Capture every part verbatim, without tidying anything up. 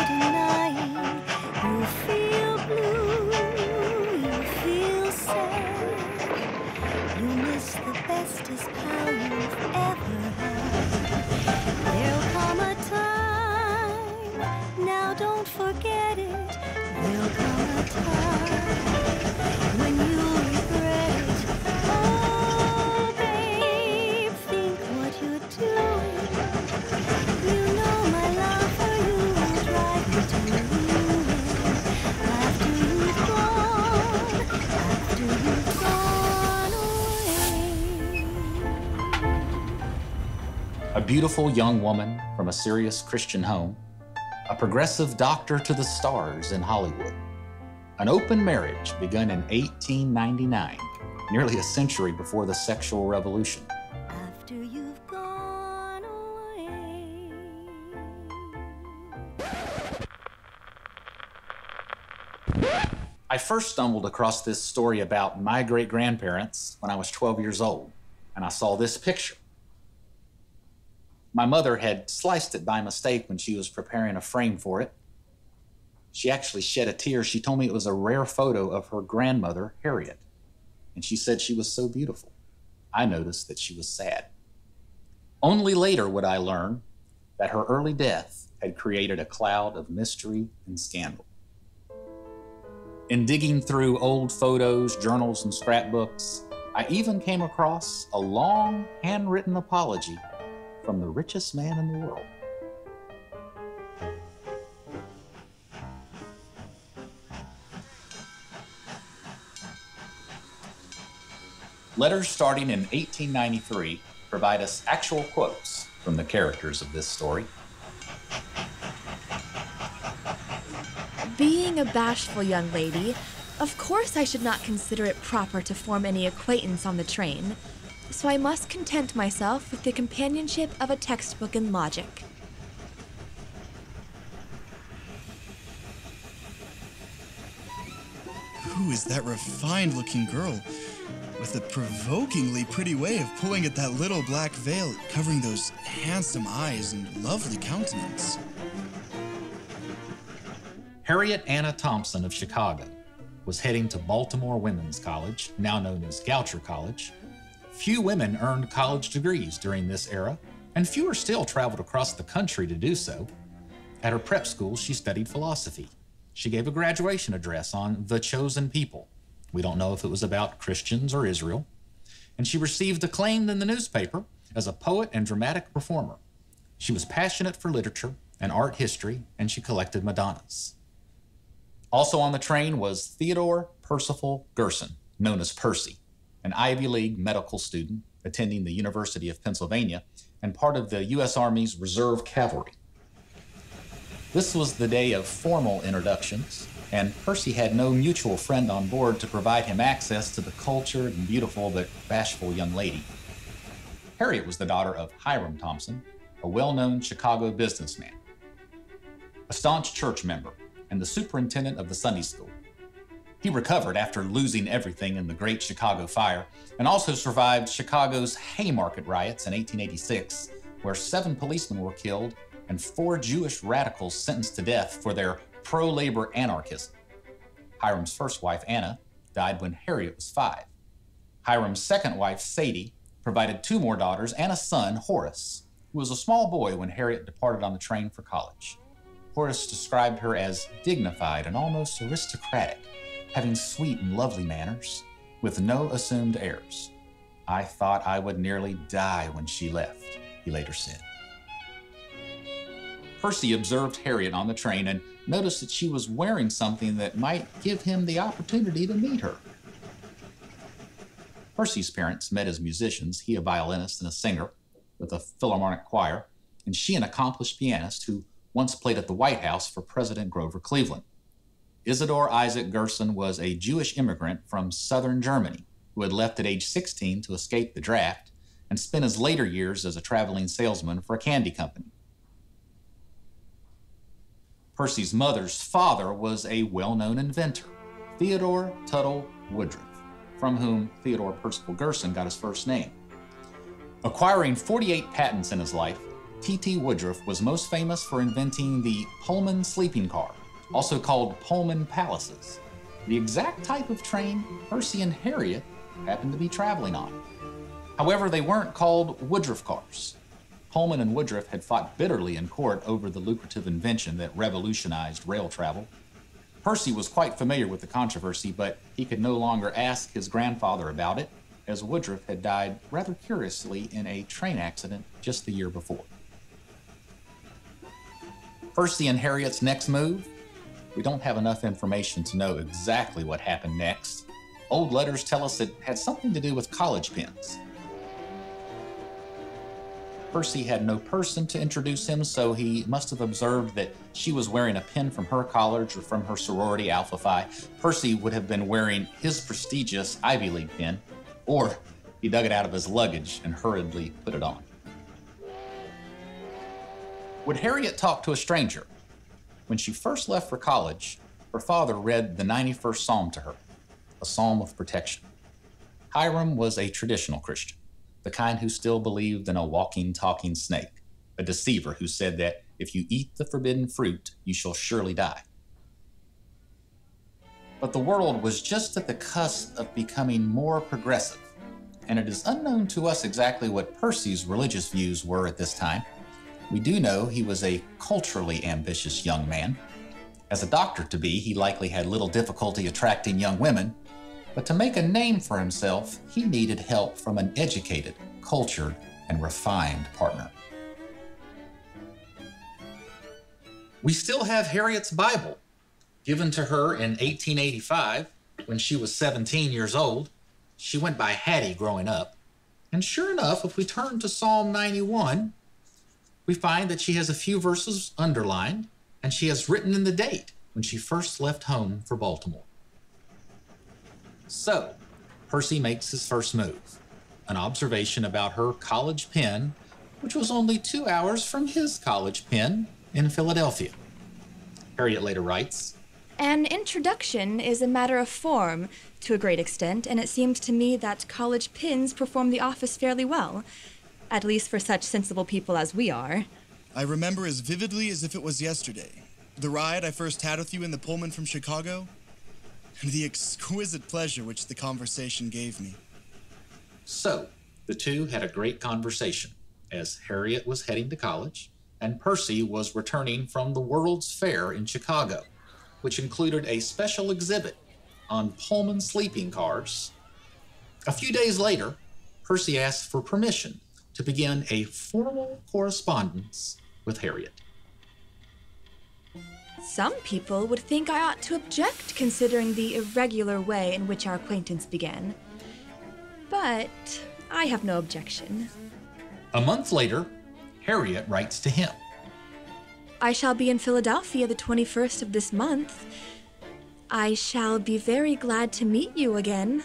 denying. You feel blue, you feel sad. You miss the bestest pal you've ever had. There'll come a time, now don't forget it. There'll come a time when you'll regret it. Oh, babe, think what you're doing. You know my love for you will drive you to ruin. After you've gone, after you've gone away. A beautiful young woman from a serious Christian home, a progressive doctor to the stars in Hollywood, an open marriage begun in eighteen ninety-nine, nearly a century before the sexual revolution. After you've gone away. I first stumbled across this story about my great-grandparents when I was twelve years old, and I saw this picture. My mother had sliced it by mistake when she was preparing a frame for it. She actually shed a tear. She told me it was a rare photo of her grandmother, Harriet, and she said she was so beautiful. I noticed that she was sad. Only later would I learn that her early death had created a cloud of mystery and scandal. In digging through old photos, journals, and scrapbooks, I even came across a long handwritten apology from the richest man in the world. Letters starting in eighteen ninety-three provide us actual quotes from the characters of this story. Being a bashful young lady, of course I should not consider it proper to form any acquaintance on the train, so I must content myself with the companionship of a textbook in logic. Who is that refined-looking girl with a provokingly pretty way of pulling at that little black veil, covering those handsome eyes and lovely countenance? Harriet Anna Thompson of Chicago was heading to Baltimore Women's College, now known as Goucher College. Few women earned college degrees during this era, and fewer still traveled across the country to do so. At her prep school, she studied philosophy. She gave a graduation address on the chosen people. We don't know if it was about Christians or Israel. And she received acclaim in the newspaper as a poet and dramatic performer. She was passionate for literature and art history, and she collected Madonnas. Also on the train was Theodore Percival Gerson, known as Percy, an Ivy League medical student attending the University of Pennsylvania and part of the U S Army's Reserve Cavalry. This was the day of formal introductions, and Percy had no mutual friend on board to provide him access to the cultured and beautiful but bashful young lady. Harriet was the daughter of Hiram Thompson, a well-known Chicago businessman, a staunch church member, and the superintendent of the Sunday school. He recovered after losing everything in the Great Chicago Fire and also survived Chicago's Haymarket riots in eighteen eighty-six, where seven policemen were killed and four Jewish radicals sentenced to death for their pro-labor anarchism. Hiram's first wife, Anna, died when Harriet was five. Hiram's second wife, Sadie, provided two more daughters and a son, Horace, who was a small boy when Harriet departed on the train for college. Horace described her as dignified and almost aristocratic, having sweet and lovely manners, with no assumed airs. "I thought I would nearly die when she left," he later said. Percy observed Harriet on the train and noticed that she was wearing something that might give him the opportunity to meet her. Percy's parents met as musicians, he a violinist and a singer with a Philharmonic choir, and she an accomplished pianist who once played at the White House for President Grover Cleveland. Isidore Isaac Gerson was a Jewish immigrant from southern Germany who had left at age sixteen to escape the draft and spent his later years as a traveling salesman for a candy company. Percy's mother's father was a well-known inventor, Theodore Tuttle Woodruff, from whom Theodore Percival Gerson got his first name. Acquiring forty-eight patents in his life, T T Woodruff was most famous for inventing the Pullman sleeping car, also called Pullman palaces, the exact type of train Percy and Harriet happened to be traveling on. However, they weren't called Woodruff cars. Pullman and Woodruff had fought bitterly in court over the lucrative invention that revolutionized rail travel. Percy was quite familiar with the controversy, but he could no longer ask his grandfather about it, as Woodruff had died rather curiously in a train accident just the year before. Percy and Harriet's next move? We don't have enough information to know exactly what happened next. Old letters tell us it had something to do with college pins. Percy had no person to introduce him, so he must have observed that she was wearing a pin from her college or from her sorority, Alpha Phi. Percy would have been wearing his prestigious Ivy League pin, or he dug it out of his luggage and hurriedly put it on. Would Harriet talk to a stranger? When she first left for college, her father read the ninety-first Psalm to her, a psalm of protection. Hiram was a traditional Christian, the kind who still believed in a walking, talking snake, a deceiver who said that if you eat the forbidden fruit, you shall surely die. But the world was just at the cusp of becoming more progressive, and it is unknown to us exactly what Percy's religious views were at this time. We do know he was a culturally ambitious young man. As a doctor-to-be, he likely had little difficulty attracting young women, but to make a name for himself, he needed help from an educated, cultured, and refined partner. We still have Harriet's Bible, given to her in eighteen eighty-five when she was seventeen years old. She went by Hattie growing up. And sure enough, if we turn to Psalm ninety-one, we find that she has a few verses underlined, and she has written in the date when she first left home for Baltimore. So, Percy makes his first move, an observation about her college pen, which was only two hours from his college pen in Philadelphia. Harriet later writes, An introduction is a matter of form to a great extent, and it seems to me that college pins perform the office fairly well, at least for such sensible people as we are. I remember as vividly as if it was yesterday. The ride I first had with you in the Pullman from Chicago, and the exquisite pleasure which the conversation gave me. So, the two had a great conversation as Harriet was heading to college and Percy was returning from the World's Fair in Chicago, which included a special exhibit on Pullman sleeping cars. A few days later, Percy asked for permission to begin a formal correspondence with Harriet. Some people would think I ought to object considering the irregular way in which our acquaintance began. But I have no objection. A month later, Harriet writes to him. I shall be in Philadelphia the twenty-first of this month. I shall be very glad to meet you again.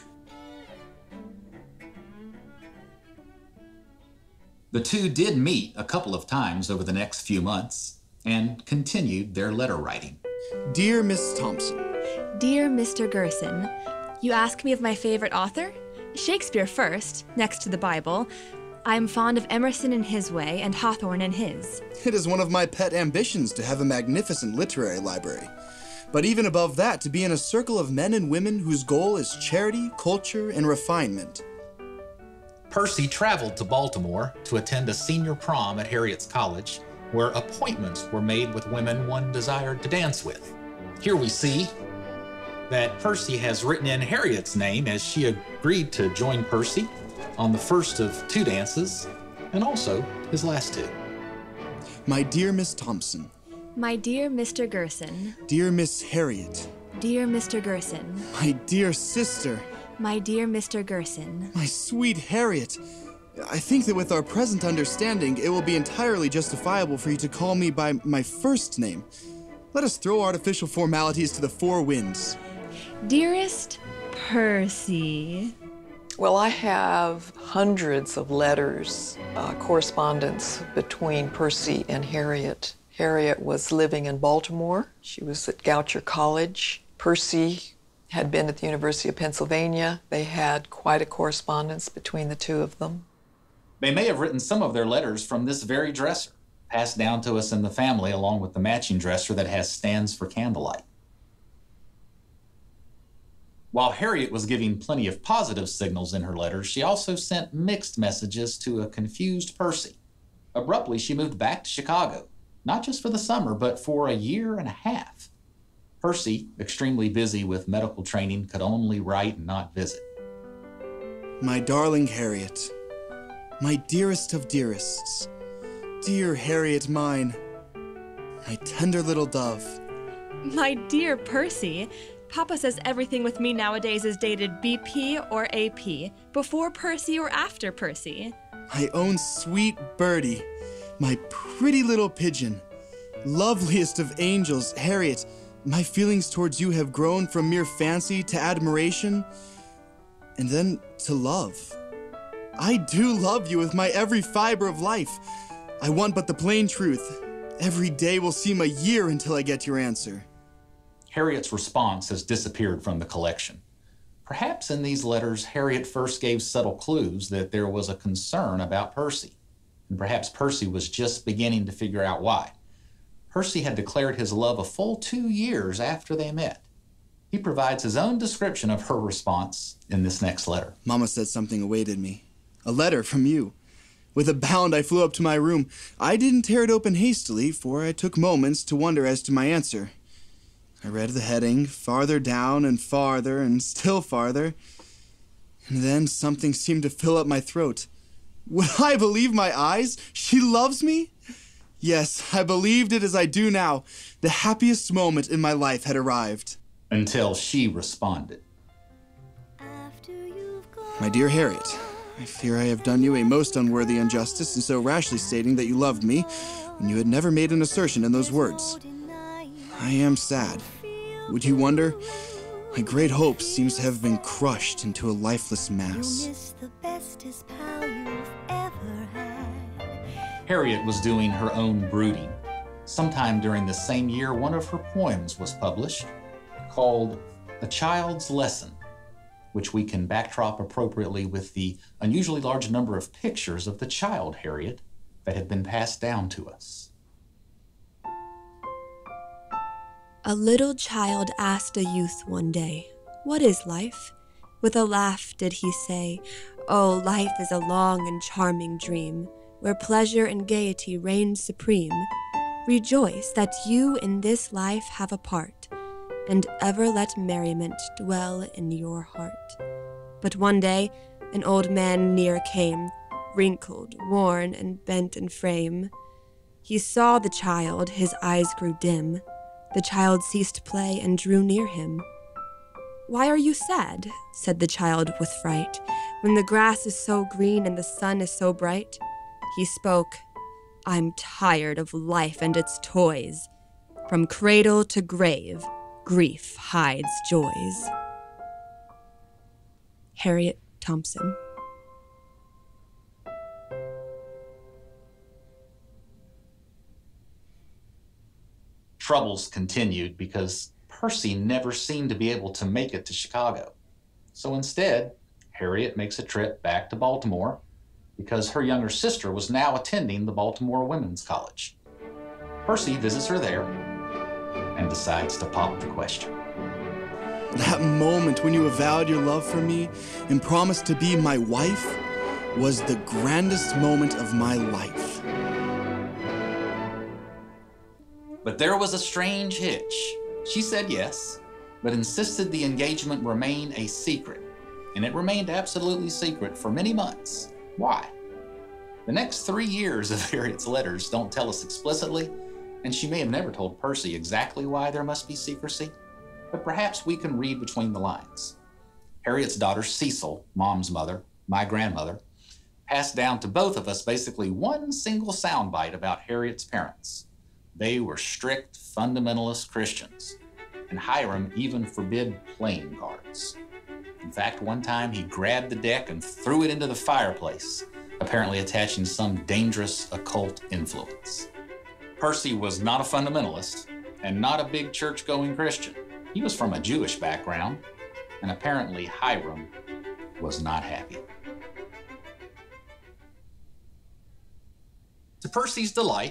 The two did meet a couple of times over the next few months and continued their letter writing. Dear Miss Thompson. Dear Mister Gerson, you ask me of my favorite author? Shakespeare first, next to the Bible. I am fond of Emerson in his way and Hawthorne in his. It is one of my pet ambitions to have a magnificent literary library. But even above that, to be in a circle of men and women whose goal is charity, culture, and refinement. Percy traveled to Baltimore to attend a senior prom at Harriet's college, where appointments were made with women one desired to dance with. Here we see that Percy has written in Harriet's name as she agreed to join Percy on the first of two dances, and also his last two. My dear Miss Thompson. My dear Mister Gerson. Dear Miss Harriet. Dear Mister Gerson. My dear sister. My dear Mister Gerson. My sweet Harriet. I think that with our present understanding, it will be entirely justifiable for you to call me by my first name. Let us throw artificial formalities to the four winds. Dearest Percy. Well, I have hundreds of letters, uh, correspondence between Percy and Harriet. Harriet was living in Baltimore. She was at Goucher College. Percy had been at the University of Pennsylvania. They had quite a correspondence between the two of them. They may have written some of their letters from this very dresser, passed down to us in the family along with the matching dresser that has stands for candlelight. While Harriet was giving plenty of positive signals in her letters, she also sent mixed messages to a confused Percy. Abruptly, she moved back to Chicago, not just for the summer, but for a year and a half. Percy, extremely busy with medical training, could only write and not visit. My darling Harriet, my dearest of dearests, dear Harriet mine, my tender little dove. My dear Percy, Papa says everything with me nowadays is dated B P or A P, before Percy or after Percy. My own sweet birdie, my pretty little pigeon, loveliest of angels, Harriet, my feelings towards you have grown from mere fancy to admiration, and then to love. I do love you with my every fiber of life. I want but the plain truth. Every day will seem a year until I get your answer. Harriet's response has disappeared from the collection. Perhaps in these letters, Harriet first gave subtle clues that there was a concern about Percy, and perhaps Percy was just beginning to figure out why. Percy had declared his love a full two years after they met. He provides his own description of her response in this next letter. Mama said something awaited me. A letter from you. With a bound, I flew up to my room. I didn't tear it open hastily, for I took moments to wonder as to my answer. I read the heading, farther down and farther and still farther, and then something seemed to fill up my throat. Would I believe my eyes? She loves me? Yes, I believed it as I do now. The happiest moment in my life had arrived. Until she responded. My dear Harriet, I fear I have done you a most unworthy injustice in so rashly stating that you loved me when you had never made an assertion in those words. I am sad. Would you wonder? My great hope seems to have been crushed into a lifeless mass. Harriet was doing her own brooding. Sometime during the same year, one of her poems was published, called A Child's Lesson, which we can backdrop appropriately with the unusually large number of pictures of the child Harriet that had been passed down to us. A little child asked a youth one day, "What is life?" With a laugh did he say, "Oh, life is a long and charming dream, where pleasure and gaiety reign supreme. Rejoice that you in this life have a part, and ever let merriment dwell in your heart." But one day an old man near came, wrinkled, worn, and bent in frame. He saw the child, his eyes grew dim. The child ceased play and drew near him. "Why are you sad?" said the child with fright, "when the grass is so green and the sun is so bright?" He spoke, "I'm tired of life and its toys. From cradle to grave, grief hides joys." Harriet Thompson. Troubles continued because Percy never seemed to be able to make it to Chicago. So instead, Harriet makes a trip back to Baltimore because her younger sister was now attending the Baltimore Women's College. Percy visits her there and decides to pop the question. That moment when you avowed your love for me and promised to be my wife was the grandest moment of my life. But there was a strange hitch. She said yes, but insisted the engagement remain a secret, and it remained absolutely secret for many months. Why? The next three years of Harriet's letters don't tell us explicitly, and she may have never told Percy exactly why there must be secrecy, but perhaps we can read between the lines. Harriet's daughter Cecil, Mom's mother, my grandmother, passed down to both of us basically one single soundbite about Harriet's parents. They were strict fundamentalist Christians, and Hiram even forbid playing cards. In fact, one time he grabbed the deck and threw it into the fireplace, apparently attaching some dangerous occult influence. Percy was not a fundamentalist and not a big church-going Christian. He was from a Jewish background, and apparently Hiram was not happy. To Percy's delight,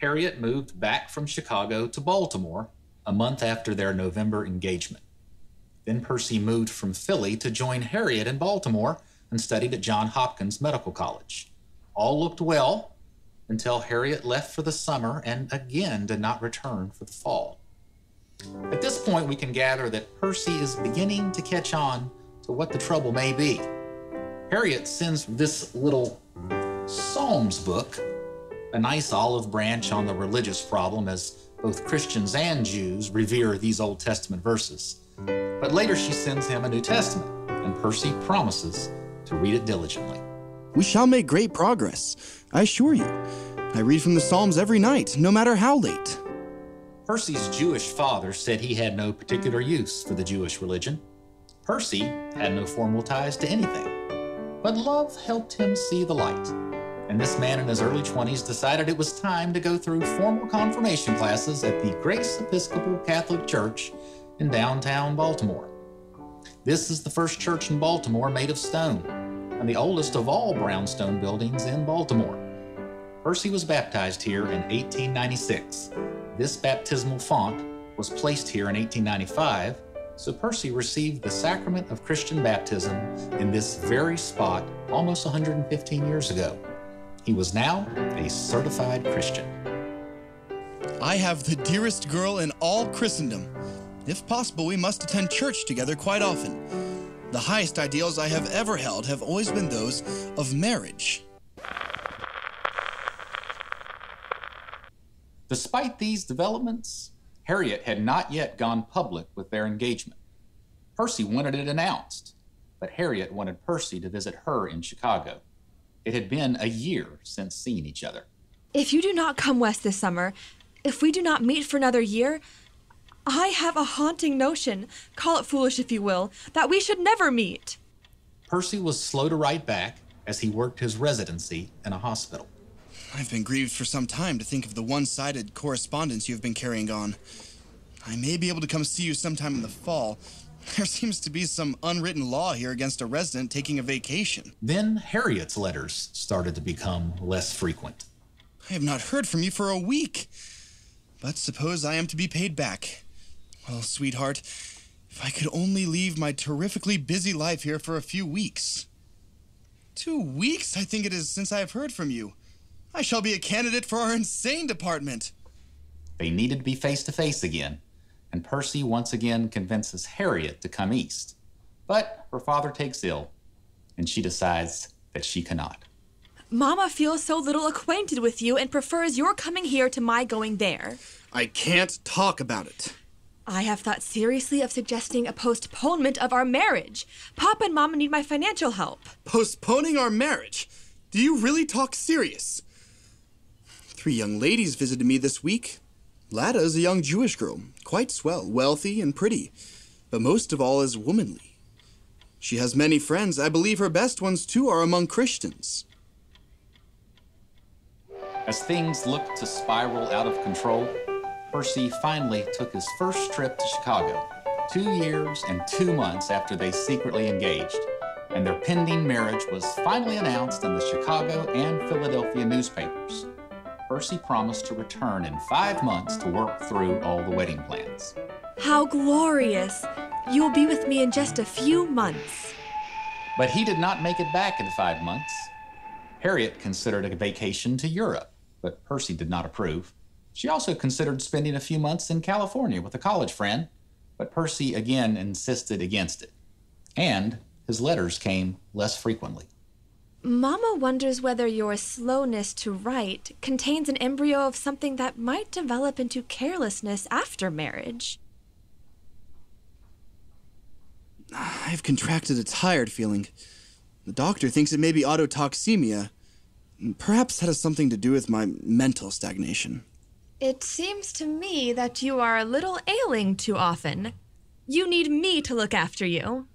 Harriet moved back from Chicago to Baltimore a month after their November engagement. Then Percy moved from Philly to join Harriet in Baltimore and studied at Johns Hopkins Medical College. All looked well until Harriet left for the summer and again did not return for the fall. At this point, we can gather that Percy is beginning to catch on to what the trouble may be. Harriet sends this little Psalms book, a nice olive branch on the religious problem, as both Christians and Jews revere these Old Testament verses. But later she sends him a New Testament, and Percy promises to read it diligently. We shall make great progress, I assure you. I read from the Psalms every night, no matter how late. Percy's Jewish father said he had no particular use for the Jewish religion. Percy had no formal ties to anything, but love helped him see the light. And this man in his early twenties decided it was time to go through formal confirmation classes at the Grace Episcopal Catholic Church in downtown Baltimore. This is the first church in Baltimore made of stone, and the oldest of all brownstone buildings in Baltimore. Percy was baptized here in eighteen ninety-six. This baptismal font was placed here in eighteen ninety-five, so Percy received the sacrament of Christian baptism in this very spot almost one hundred fifteen years ago. He was now a certified Christian. I have the dearest girl in all Christendom. If possible, we must attend church together quite often. The highest ideals I have ever held have always been those of marriage. Despite these developments, Harriet had not yet gone public with their engagement. Percy wanted it announced, but Harriet wanted Percy to visit her in Chicago. It had been a year since seeing each other. If you do not come west this summer, if we do not meet for another year, I have a haunting notion, call it foolish if you will, that we should never meet. Percy was slow to write back as he worked his residency in a hospital. I've been grieved for some time to think of the one-sided correspondence you have been carrying on. I may be able to come see you sometime in the fall. There seems to be some unwritten law here against a resident taking a vacation. Then Harriet's letters started to become less frequent. I have not heard from you for a week. But suppose I am to be paid back. Well, sweetheart, if I could only leave my terrifically busy life here for a few weeks. Two weeks, I think it is, since I have heard from you. I shall be a candidate for our insane department. They needed to be face-to-face again, and Percy once again convinces Harriet to come east. But her father takes ill, and she decides that she cannot. Mama feels so little acquainted with you and prefers your coming here to my going there. I can't talk about it. I have thought seriously of suggesting a postponement of our marriage. Papa and Mama need my financial help. Postponing our marriage? Do you really talk serious? Three young ladies visited me this week. Lada is a young Jewish girl, quite swell, wealthy and pretty, but most of all is womanly. She has many friends. I believe her best ones, too, are among Christians. As things looked to spiral out of control, Percy finally took his first trip to Chicago, two years and two months after they secretly engaged, and their pending marriage was finally announced in the Chicago and Philadelphia newspapers. Percy promised to return in five months to work through all the wedding plans. How glorious! You will be with me in just a few months. But he did not make it back in five months. Harriet considered a vacation to Europe, but Percy did not approve. She also considered spending a few months in California with a college friend, but Percy again insisted against it. And his letters came less frequently. Mama wonders whether your slowness to write contains an embryo of something that might develop into carelessness after marriage. I've contracted a tired feeling. The doctor thinks it may be autotoxemia. Perhaps that has something to do with my mental stagnation. It seems to me that you are a little ailing too often. You need me to look after you.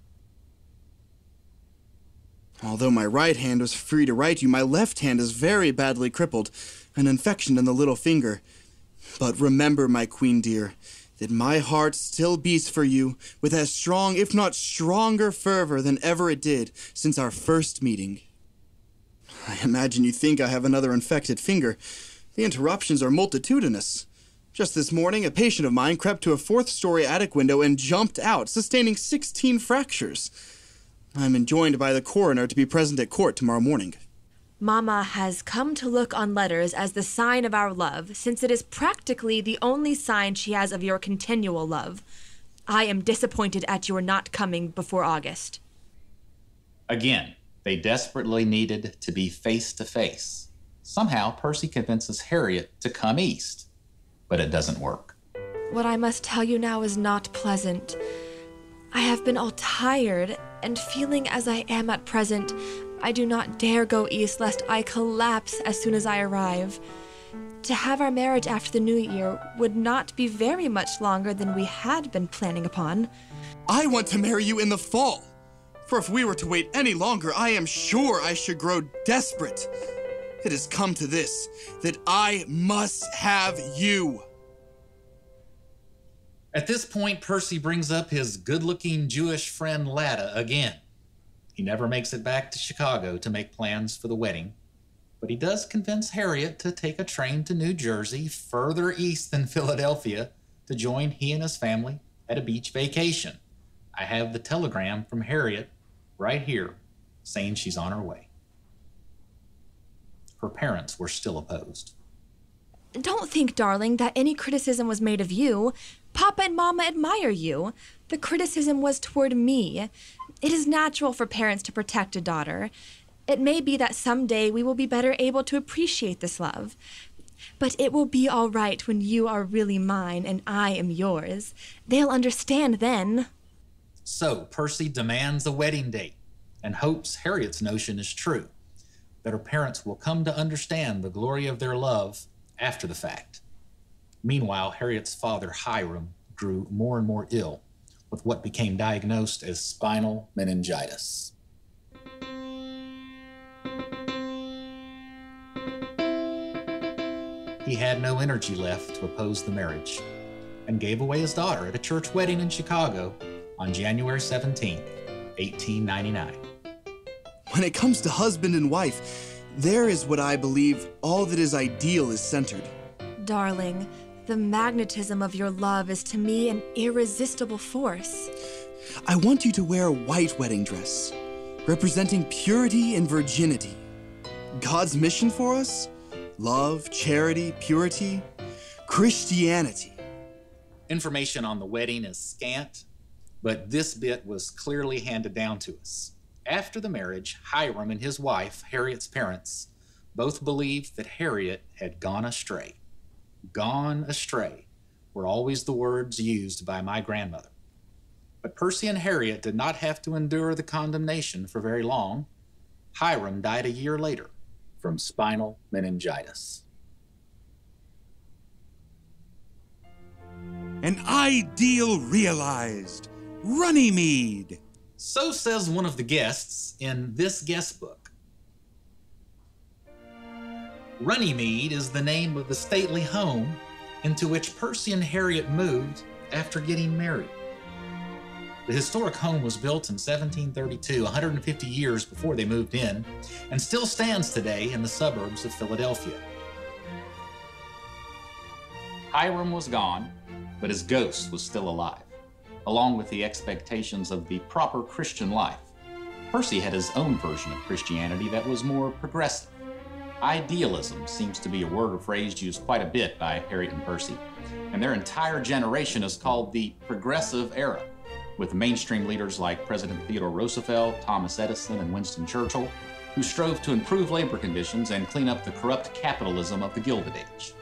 Although my right hand was free to write you, my left hand is very badly crippled, an infection in the little finger. But remember, my queen dear, that my heart still beats for you with as strong, if not stronger fervor than ever it did since our first meeting. I imagine you think I have another infected finger, The interruptions are multitudinous. Just this morning, a patient of mine crept to a fourth-story attic window and jumped out, sustaining sixteen fractures. I'm enjoined by the coroner to be present at court tomorrow morning. Mama has come to look on letters as the sign of our love, since it is practically the only sign she has of your continual love. I am disappointed at your not coming before August. Again, they desperately needed to be face to face. Somehow, Percy convinces Harriet to come east, but it doesn't work. What I must tell you now is not pleasant. I have been all tired, and feeling as I am at present, I do not dare go east lest I collapse as soon as I arrive. To have our marriage after the new year would not be very much longer than we had been planning upon. I want to marry you in the fall. For if we were to wait any longer, I am sure I should grow desperate. It has come to this, that I must have you. At this point, Percy brings up his good-looking Jewish friend Latta again. He never makes it back to Chicago to make plans for the wedding, but he does convince Harriet to take a train to New Jersey, further east than Philadelphia, to join he and his family at a beach vacation. I have the telegram from Harriet right here saying she's on her way. Her parents were still opposed. Don't think, darling, that any criticism was made of you. Papa and Mama admire you. The criticism was toward me. It is natural for parents to protect a daughter. It may be that someday we will be better able to appreciate this love. But it will be all right when you are really mine and I am yours. They'll understand then. So Percy demands a wedding date and hopes Harriet's notion is true, that her parents will come to understand the glory of their love after the fact. Meanwhile, Harriet's father, Hiram, grew more and more ill with what became diagnosed as spinal meningitis. He had no energy left to oppose the marriage and gave away his daughter at a church wedding in Chicago on January seventeenth, eighteen ninety-nine. When it comes to husband and wife, there is what I believe all that is ideal is centered. Darling, the magnetism of your love is to me an irresistible force. I want you to wear a white wedding dress, representing purity and virginity. God's mission for us? Love, charity, purity, Christianity. Information on the wedding is scant, but this bit was clearly handed down to us. After the marriage, Hiram and his wife, Harriet's parents, both believed that Harriet had gone astray. Gone astray were always the words used by my grandmother. But Percy and Harriet did not have to endure the condemnation for very long. Hiram died a year later from spinal meningitis. An ideal realized. Runnymede. So says one of the guests in this guest book. Runnymede is the name of the stately home into which Percy and Harriet moved after getting married. The historic home was built in seventeen thirty-two, one hundred fifty years before they moved in, and still stands today in the suburbs of Philadelphia. Hiram was gone, but his ghost was still alive, along with the expectations of the proper Christian life. Percy had his own version of Christianity that was more progressive. Idealism seems to be a word or phrase used quite a bit by Harriet and Percy, and their entire generation is called the Progressive Era, with mainstream leaders like President Theodore Roosevelt, Thomas Edison, and Winston Churchill, who strove to improve labor conditions and clean up the corrupt capitalism of the Gilded Age.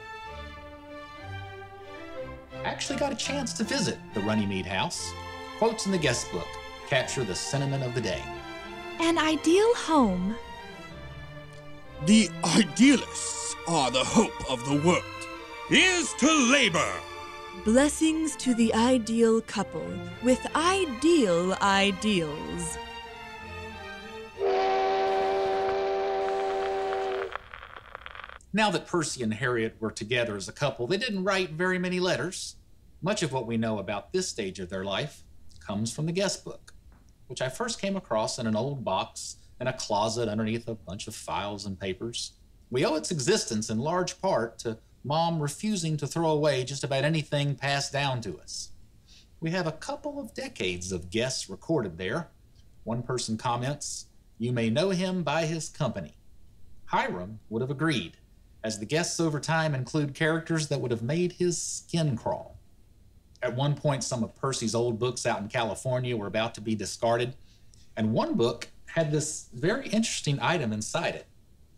I actually got a chance to visit the Runnymede house. Quotes in the guest book capture the sentiment of the day. An ideal home. The idealists are the hope of the world. Here's to labor. Blessings to the ideal couple with ideal ideals. Now that Percy and Harriet were together as a couple, they didn't write very many letters. Much of what we know about this stage of their life comes from the guest book, which I first came across in an old box in a closet underneath a bunch of files and papers. We owe its existence in large part to Mom refusing to throw away just about anything passed down to us. We have a couple of decades of guests recorded there. One person comments, "You may know him by his company." Hiram would have agreed, as the guests over time include characters that would have made his skin crawl. At one point, some of Percy's old books out in California were about to be discarded, and one book had this very interesting item inside it.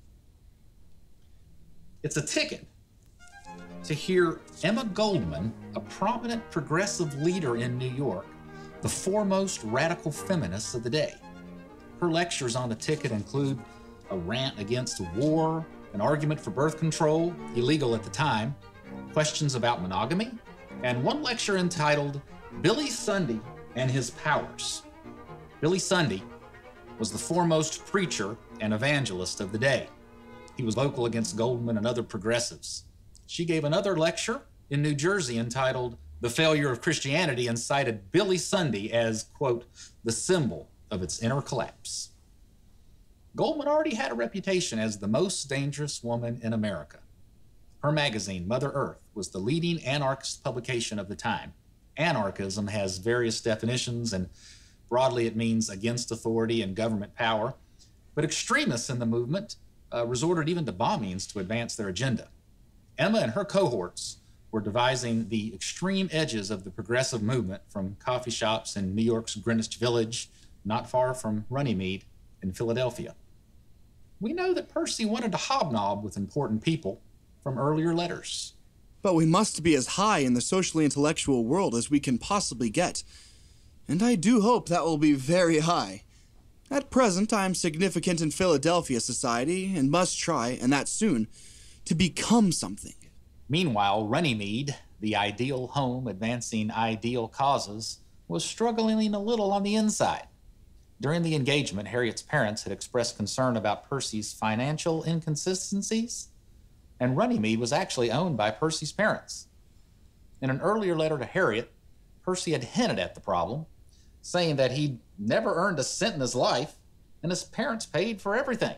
It's a ticket to hear Emma Goldman, a prominent progressive leader in New York, the foremost radical feminist of the day. Her lectures on the ticket include a rant against war, an argument for birth control, illegal at the time, questions about monogamy, and one lecture entitled Billy Sunday and His Powers. Billy Sunday was the foremost preacher and evangelist of the day. He was vocal against Goldman and other progressives. She gave another lecture in New Jersey entitled The Failure of Christianity and cited Billy Sunday as, quote, the symbol of its inner collapse. Goldman already had a reputation as the most dangerous woman in America. Her magazine, Mother Earth, was the leading anarchist publication of the time. Anarchism has various definitions, and broadly it means against authority and government power. But extremists in the movement uh, resorted even to bombings to advance their agenda. Emma and her cohorts were devising the extreme edges of the progressive movement from coffee shops in New York's Greenwich Village, not far from Runnymede in Philadelphia. We know that Percy wanted to hobnob with important people from earlier letters. But we must be as high in the socially intellectual world as we can possibly get. And I do hope that will be very high. At present, I am significant in Philadelphia society and must try, and that soon, to become something. Meanwhile, Runnymede, the ideal home advancing ideal causes, was struggling a little on the inside. During the engagement, Harriet's parents had expressed concern about Percy's financial inconsistencies, and Runnymede was actually owned by Percy's parents. In an earlier letter to Harriet, Percy had hinted at the problem, saying that he'd never earned a cent in his life, and his parents paid for everything.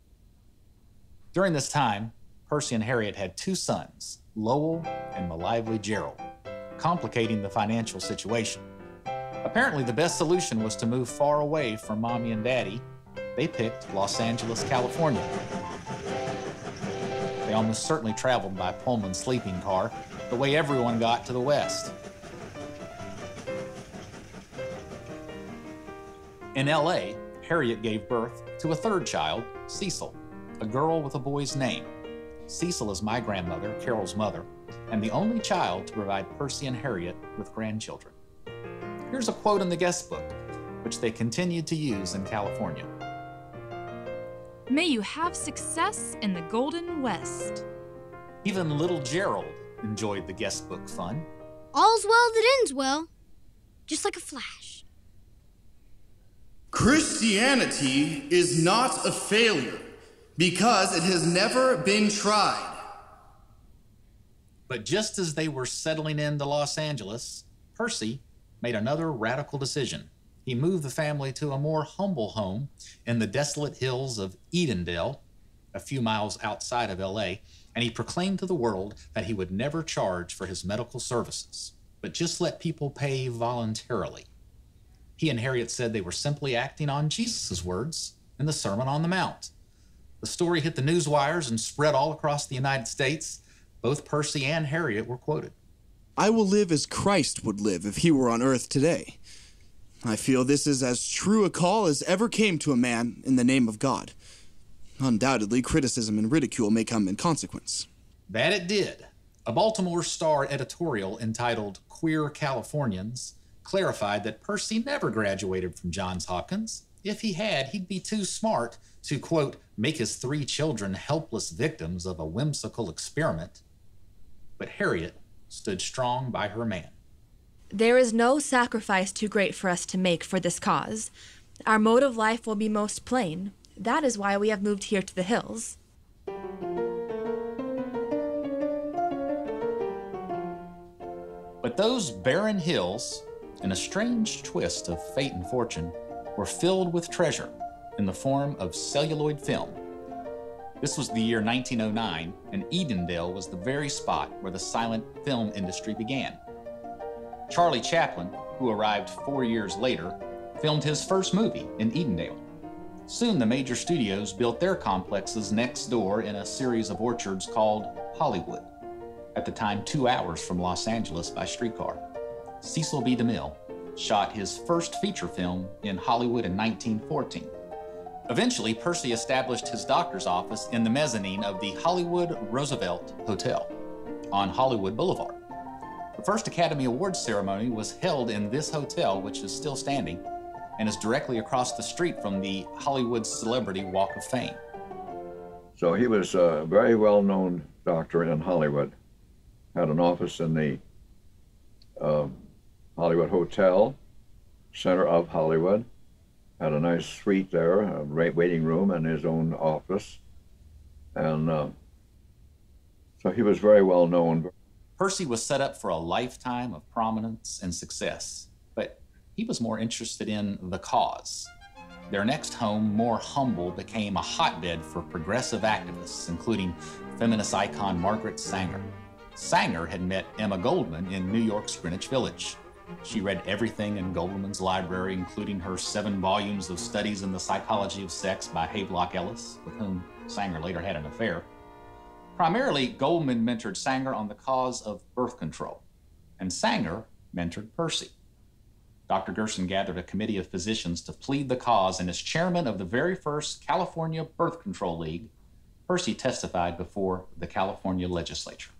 During this time, Percy and Harriet had two sons, Lowell and the lively Gerald, complicating the financial situation. Apparently, the best solution was to move far away from Mommy and Daddy. They picked Los Angeles, California. They almost certainly traveled by Pullman sleeping car, the way everyone got to the West. In L A, Harriet gave birth to a third child, Cecil, a girl with a boy's name. Cecil is my grandmother, Carol's mother, and the only child to provide Percy and Harriet with grandchildren. Here's a quote in the guest book, which they continued to use in California. May you have success in the Golden West. Even little Gerald enjoyed the guest book fun. All's well that ends well, just like a flash. Christianity is not a failure because it has never been tried. But just as they were settling into Los Angeles, Percy made another radical decision. He moved the family to a more humble home in the desolate hills of Edendale, a few miles outside of L A, and he proclaimed to the world that he would never charge for his medical services, but just let people pay voluntarily. He and Harriet said they were simply acting on Jesus' words in the Sermon on the Mount. The story hit the news wires and spread all across the United States. Both Percy and Harriet were quoted. I will live as Christ would live if he were on earth today. I feel this is as true a call as ever came to a man in the name of God. Undoubtedly, criticism and ridicule may come in consequence. That it did. A Baltimore Star editorial entitled Queer Californians clarified that Percy never graduated from Johns Hopkins. If he had, he'd be too smart to, quote, make his three children helpless victims of a whimsical experiment. But Harriet stood strong by her man. There is no sacrifice too great for us to make for this cause. Our mode of life will be most plain. That is why we have moved here to the hills. But those barren hills, in a strange twist of fate and fortune, were filled with treasure in the form of celluloid film. This was the year nineteen oh nine, and Edendale was the very spot where the silent film industry began. Charlie Chaplin, who arrived four years later, filmed his first movie in Edendale. Soon the major studios built their complexes next door in a series of orchards called Hollywood, at the time two hours from Los Angeles by streetcar. Cecil B. DeMille shot his first feature film in Hollywood in nineteen fourteen. Eventually, Percy established his doctor's office in the mezzanine of the Hollywood Roosevelt Hotel on Hollywood Boulevard. The first Academy Awards ceremony was held in this hotel, which is still standing, and is directly across the street from the Hollywood Celebrity Walk of Fame. So he was a very well-known doctor in Hollywood. Had an office in the uh, Hollywood Hotel, center of Hollywood. Had a nice suite there, a waiting room, and his own office. And uh, so he was very well known. Percy was set up for a lifetime of prominence and success, but he was more interested in the cause. Their next home, more humble, became a hotbed for progressive activists, including feminist icon Margaret Sanger. Sanger had met Emma Goldman in New York's Greenwich Village. She read everything in Goldman's library, including her seven volumes of Studies in the Psychology of Sex by Havelock Ellis, with whom Sanger later had an affair. Primarily, Goldman mentored Sanger on the cause of birth control, and Sanger mentored Percy. Doctor Gerson gathered a committee of physicians to plead the cause, and as chairman of the very first California Birth Control League, Percy testified before the California legislature.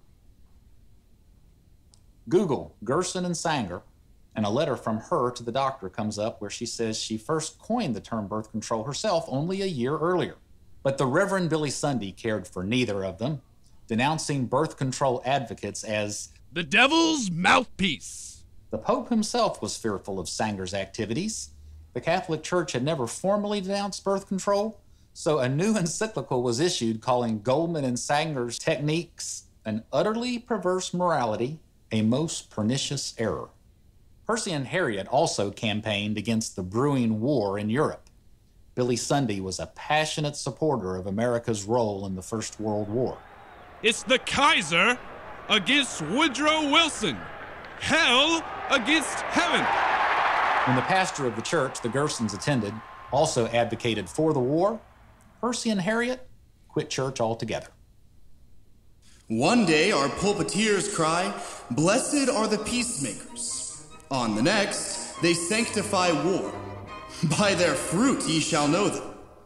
Google Gerson and Sanger, and a letter from her to the doctor comes up where she says she first coined the term birth control herself only a year earlier. But the Reverend Billy Sunday cared for neither of them, denouncing birth control advocates as the devil's mouthpiece. The Pope himself was fearful of Sanger's activities. The Catholic Church had never formally denounced birth control, so a new encyclical was issued calling Goldman and Sanger's techniques an utterly perverse morality, a most pernicious error. Percy and Harriet also campaigned against the brewing war in Europe. Billy Sunday was a passionate supporter of America's role in the First World War. It's the Kaiser against Woodrow Wilson. Hell against heaven. When the pastor of the church the Gersons attended also advocated for the war, Percy and Harriet quit church altogether. One day our pulpiteers cry, "Blessed are the peacemakers." On the next, they sanctify war. By their fruit ye shall know them.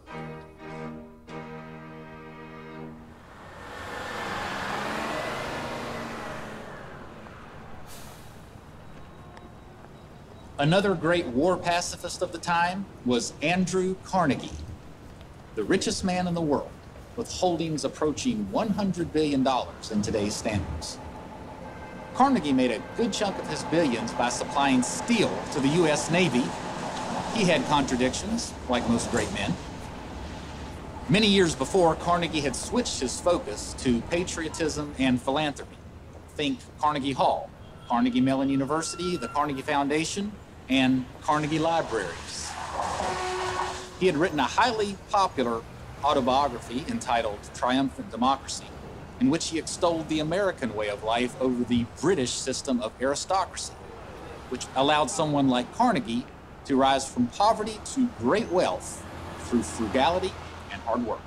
Another great war pacifist of the time was Andrew Carnegie, the richest man in the world, with holdings approaching one hundred billion dollars in today's standards. Carnegie made a good chunk of his billions by supplying steel to the U S Navy. He had contradictions, like most great men. Many years before, Carnegie had switched his focus to patriotism and philanthropy. Think Carnegie Hall, Carnegie Mellon University, the Carnegie Foundation, and Carnegie Libraries. He had written a highly popular autobiography entitled Triumphant Democracy, in which he extolled the American way of life over the British system of aristocracy, which allowed someone like Carnegie to rise from poverty to great wealth through frugality and hard work.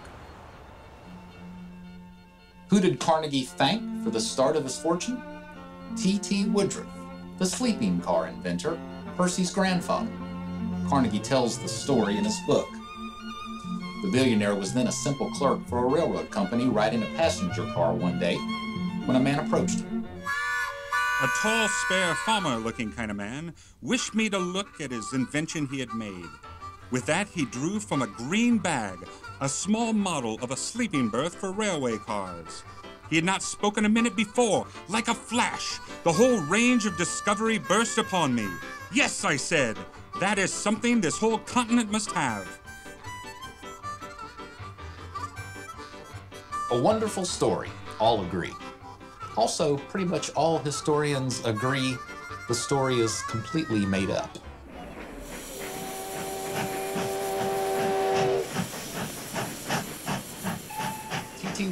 Who did Carnegie thank for the start of his fortune? T T Woodruff, the sleeping car inventor, Percy's grandfather. Carnegie tells the story in his book. The billionaire was then a simple clerk for a railroad company riding a passenger car one day when a man approached him. A tall, spare, farmer-looking kind of man wished me to look at his invention he had made. With that, he drew from a green bag a small model of a sleeping berth for railway cars. He had not spoken a minute before. Like a flash, the whole range of discovery burst upon me. Yes, I said, that is something this whole continent must have. A wonderful story, all agree. Also, pretty much all historians agree the story is completely made up.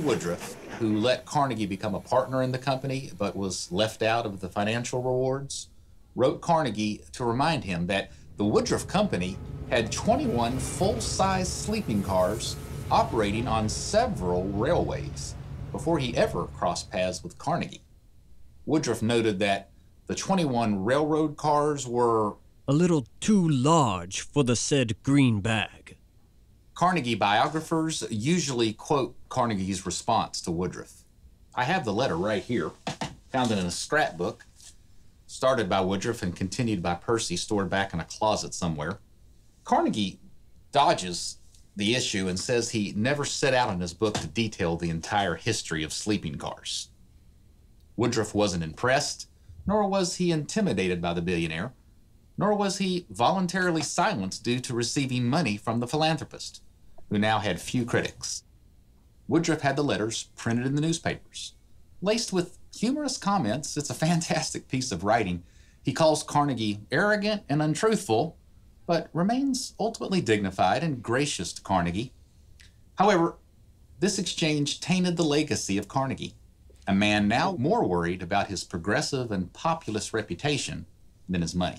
Woodruff, who let Carnegie become a partner in the company but was left out of the financial rewards, wrote Carnegie to remind him that the Woodruff Company had twenty-one full-size sleeping cars operating on several railways before he ever crossed paths with Carnegie. Woodruff noted that the twenty-one railroad cars were a little too large for the said green bag. Carnegie biographers usually quote Carnegie's response to Woodruff. I have the letter right here, found it in a scrapbook, started by Woodruff and continued by Percy, stored back in a closet somewhere. Carnegie dodges the issue and says he never set out in his book to detail the entire history of sleeping cars. Woodruff wasn't impressed, nor was he intimidated by the billionaire, nor was he voluntarily silenced due to receiving money from the philanthropist, who now had few critics. Woodruff had the letters printed in the newspapers. Laced with humorous comments, it's a fantastic piece of writing. He calls Carnegie arrogant and untruthful, but remains ultimately dignified and gracious to Carnegie. However, this exchange tainted the legacy of Carnegie, a man now more worried about his progressive and populist reputation than his money.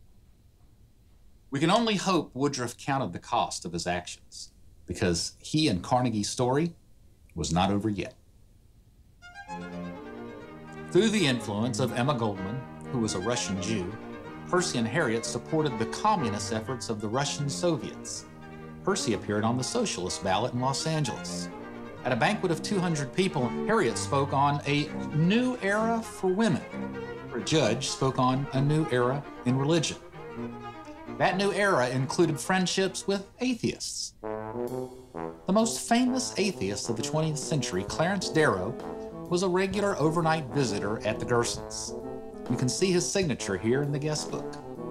We can only hope Woodruff counted the cost of his actions, because he and Carnegie's story was not over yet. Through the influence of Emma Goldman, who was a Russian Jew, Percy and Harriet supported the communist efforts of the Russian Soviets. Percy appeared on the socialist ballot in Los Angeles. At a banquet of two hundred people, Harriet spoke on a new era for women. Her judge spoke on a new era in religion. That new era included friendships with atheists. The most famous atheist of the twentieth century, Clarence Darrow, was a regular overnight visitor at the Gersons. You can see his signature here in the guest book.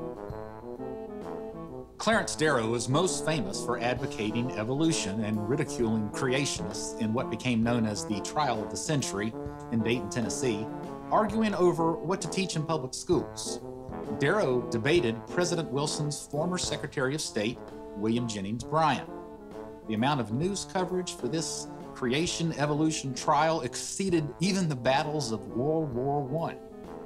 Clarence Darrow is most famous for advocating evolution and ridiculing creationists in what became known as the Trial of the Century in Dayton, Tennessee, arguing over what to teach in public schools. Darrow debated President Wilson's former Secretary of State, William Jennings Bryan. The amount of news coverage for this creation-evolution trial exceeded even the battles of World War One.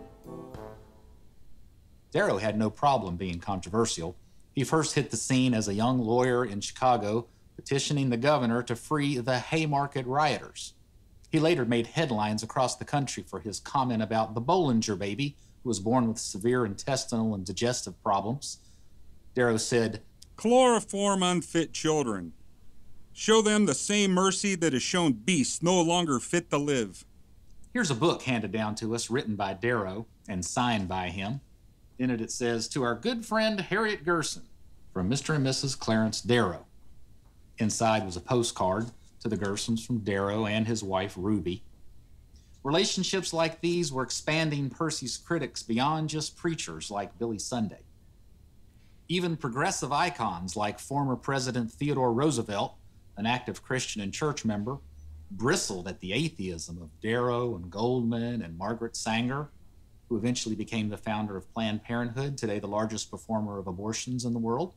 Darrow had no problem being controversial. He first hit the scene as a young lawyer in Chicago, petitioning the governor to free the Haymarket rioters. He later made headlines across the country for his comment about the Bollinger baby, who was born with severe intestinal and digestive problems. Darrow said, "Chloroform unfit children. Show them the same mercy that has shown beasts no longer fit to live." Here's a book handed down to us, written by Darrow and signed by him. In it, it says, "To our good friend Harriet Gerson, from Mister and Missus Clarence Darrow." Inside was a postcard to the Gersons from Darrow and his wife, Ruby. Relationships like these were expanding Percy's critics beyond just preachers like Billy Sunday. Even progressive icons like former President Theodore Roosevelt, an active Christian and church member, bristled at the atheism of Darrow and Goldman and Margaret Sanger, who eventually became the founder of Planned Parenthood, today the largest performer of abortions in the world.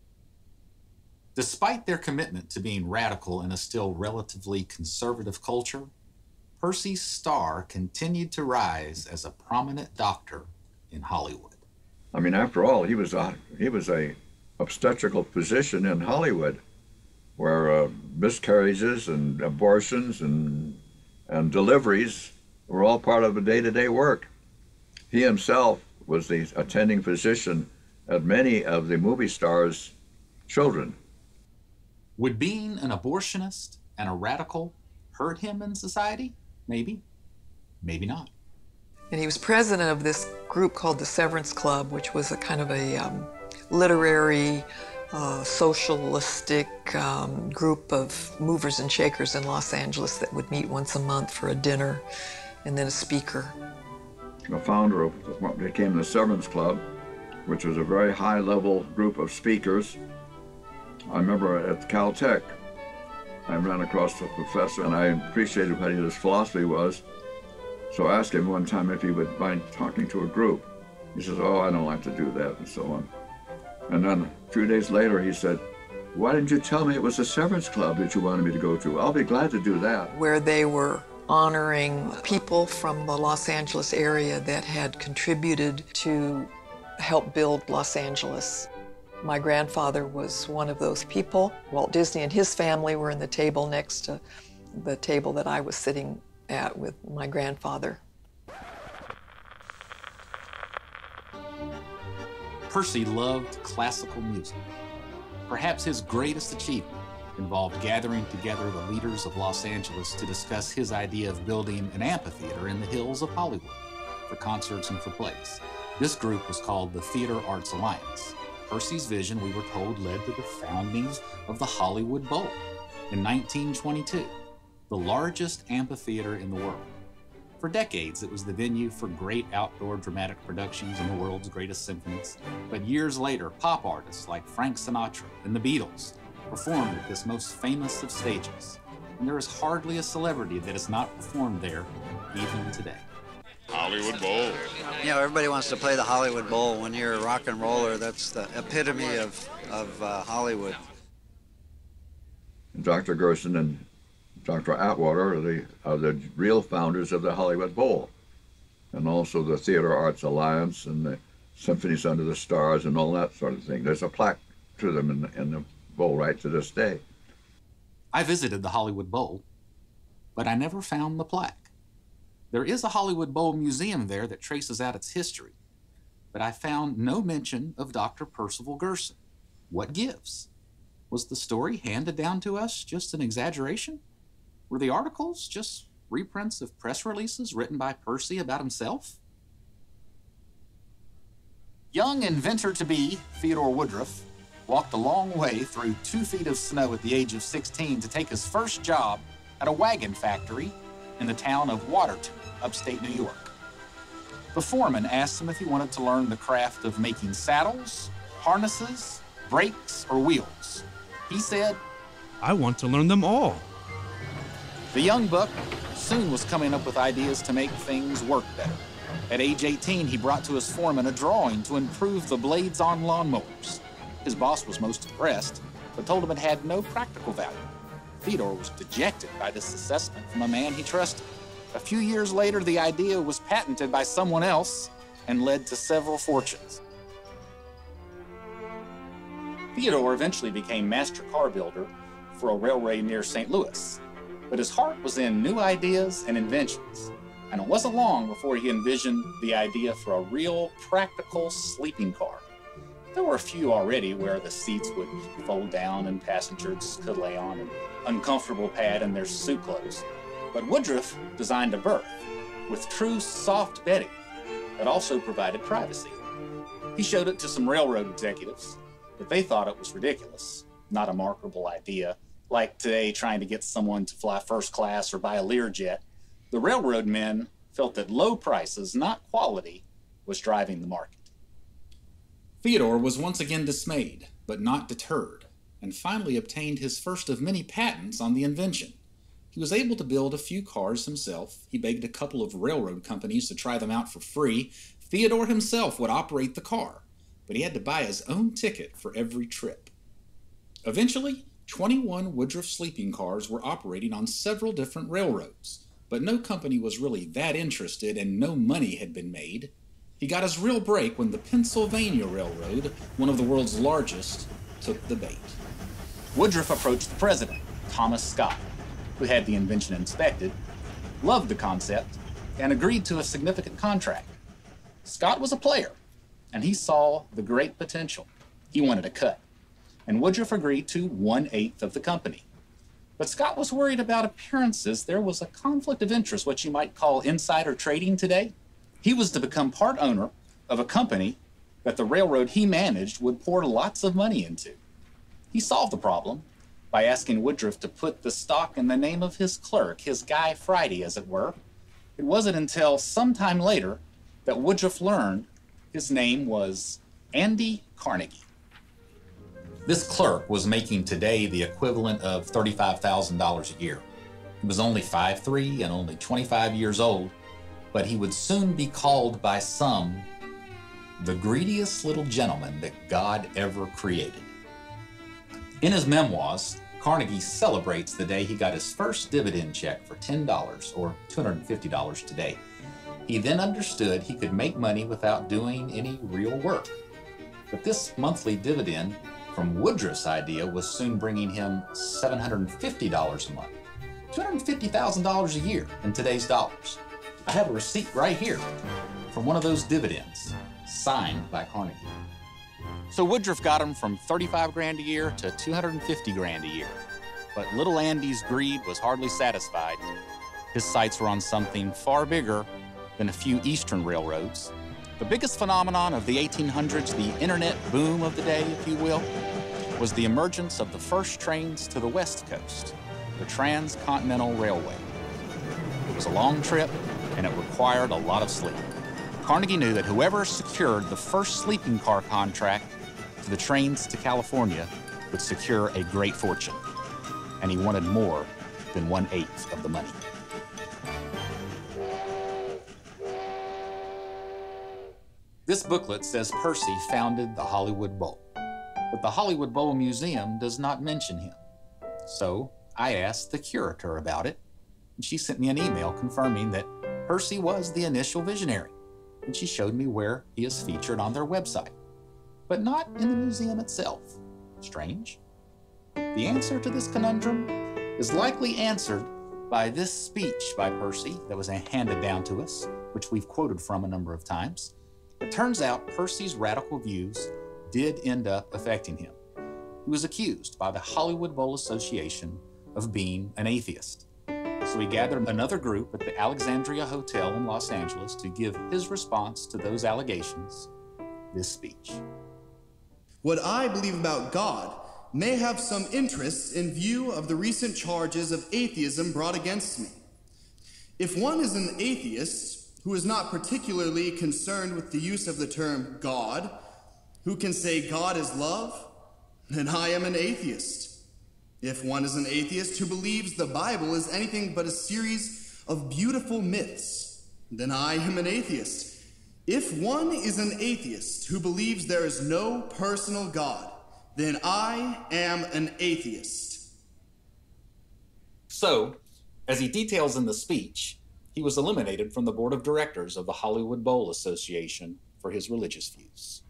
Despite their commitment to being radical in a still relatively conservative culture, Percy's star continued to rise as a prominent doctor in Hollywood. I mean, after all, he was a, he was a obstetrical physician in Hollywood, where uh, miscarriages and abortions and, and deliveries were all part of the day-to-day work. He himself was the attending physician at many of the movie stars' children. Would being an abortionist and a radical hurt him in society? Maybe, maybe not. And he was president of this group called the Severance Club, which was a kind of a um, literary, uh, socialistic um, group of movers and shakers in Los Angeles that would meet once a month for a dinner and then a speaker. The founder of what became the Severance Club, which was a very high-level group of speakers. I remember at Caltech, I ran across a professor and I appreciated what his philosophy was. So I asked him one time if he would mind talking to a group. He says, "Oh, I don't like to do that," and so on. And then a few days later he said, Why didn't you tell me it was a severance club that you wanted me to go to? I'll be glad to do that. Where they were honoring people from the Los Angeles area that had contributed to help build Los Angeles. My grandfather was one of those people. Walt Disney and his family were in the table next to the table that I was sitting at with my grandfather. Percy loved classical music. Perhaps his greatest achievement involved gathering together the leaders of Los Angeles to discuss his idea of building an amphitheater in the hills of Hollywood for concerts and for plays. This group was called the Theater Arts Alliance. Percy's vision, we were told, led to the founding of the Hollywood Bowl in nineteen twenty-two, the largest amphitheater in the world. For decades, it was the venue for great outdoor dramatic productions and the world's greatest symphonies. But years later, pop artists like Frank Sinatra and the Beatles performed at this most famous of stages. And there is hardly a celebrity that has not performed there, even today. Hollywood Bowl. You know, everybody wants to play the Hollywood Bowl. When you're a rock and roller, that's the epitome of, of uh, Hollywood. Doctor Gerson and Doctor Atwater are the, are the real founders of the Hollywood Bowl, and also the Theater Arts Alliance and the Symphonies Under the Stars and all that sort of thing. There's a plaque to them in the, in the bowl right to this day. I visited the Hollywood Bowl, but I never found the plaque. There is a Hollywood Bowl museum there that traces out its history, but I found no mention of Doctor Percival Gerson. What gives? Was the story handed down to us just an exaggeration? Were the articles just reprints of press releases written by Percy about himself? Young inventor-to-be Theodore Woodruff walked a long way through two feet of snow at the age of sixteen to take his first job at a wagon factory in the town of Watertown, upstate New York. The foreman asked him if he wanted to learn the craft of making saddles, harnesses, brakes, or wheels. He said, I want to learn them all. The young buck soon was coming up with ideas to make things work better. At age eighteen, he brought to his foreman a drawing to improve the blades on lawnmowers. His boss was most impressed, but told him it had no practical value. Theodore was dejected by this assessment from a man he trusted. A few years later, the idea was patented by someone else and led to several fortunes. Theodore eventually became master car builder for a railway near Saint Louis, but his heart was in new ideas and inventions, and it wasn't long before he envisioned the idea for a real practical sleeping car. There were a few already where the seats would fold down and passengers could lay on an uncomfortable pad in their suit clothes. But Woodruff designed a berth with true soft bedding that also provided privacy. He showed it to some railroad executives, but they thought it was ridiculous, not a marketable idea, like today trying to get someone to fly first class or buy a Learjet. The railroad men felt that low prices, not quality, was driving the market. Theodore was once again dismayed, but not deterred, and finally obtained his first of many patents on the invention. He was able to build a few cars himself. He begged a couple of railroad companies to try them out for free. Theodore himself would operate the car, but he had to buy his own ticket for every trip. Eventually, twenty-one Woodruff sleeping cars were operating on several different railroads, but no company was really that interested and no money had been made. He got his real break when the Pennsylvania Railroad, one of the world's largest, took the bait. Woodruff approached the president, Thomas Scott, who had the invention inspected, loved the concept, and agreed to a significant contract. Scott was a player, and he saw the great potential. He wanted a cut, and Woodruff agreed to one-eighth of the company. But Scott was worried about appearances. There was a conflict of interest, what you might call insider trading today. He was to become part owner of a company that the railroad he managed would pour lots of money into. He solved the problem by asking Woodruff to put the stock in the name of his clerk, his Guy Friday, as it were. It wasn't until sometime later that Woodruff learned his name was Andy Carnegie. This clerk was making today the equivalent of thirty-five thousand dollars a year. He was only five foot three and only twenty-five years old, but he would soon be called by some the greediest little gentleman that God ever created. In his memoirs, Carnegie celebrates the day he got his first dividend check for ten dollars, or two hundred fifty dollars today. He then understood he could make money without doing any real work. But this monthly dividend from Woodruff's idea was soon bringing him seven hundred fifty dollars a month, two hundred fifty thousand dollars a year in today's dollars. I have a receipt right here from one of those dividends, signed by Carnegie. So Woodruff got him from thirty-five grand a year to two hundred fifty grand a year. But little Andy's greed was hardly satisfied. His sights were on something far bigger than a few eastern railroads. The biggest phenomenon of the eighteen hundreds, the internet boom of the day, if you will, was the emergence of the first trains to the West Coast, the Transcontinental Railway. It was a long trip, and it required a lot of sleep. Carnegie knew that whoever secured the first sleeping car contract to the trains to California would secure a great fortune, and he wanted more than one-eighth of the money. This booklet says Percy founded the Hollywood Bowl, but the Hollywood Bowl Museum does not mention him. So I asked the curator about it, and she sent me an email confirming that Percy was the initial visionary, and she showed me where he is featured on their website, but not in the museum itself. Strange. The answer to this conundrum is likely answered by this speech by Percy that was handed down to us, which we've quoted from a number of times. It turns out Percy's radical views did end up affecting him. He was accused by the Hollywood Bowl Association of being an atheist. So he gathered another group at the Alexandria Hotel in Los Angeles to give his response to those allegations, this speech. What I believe about God may have some interest in view of the recent charges of atheism brought against me. If one is an atheist who is not particularly concerned with the use of the term God, who can say God is love, then I am an atheist. If one is an atheist who believes the Bible is anything but a series of beautiful myths, then I am an atheist. If one is an atheist who believes there is no personal God, then I am an atheist. So, as he details in the speech, he was eliminated from the board of directors of the Hollywood Bowl Association for his religious views.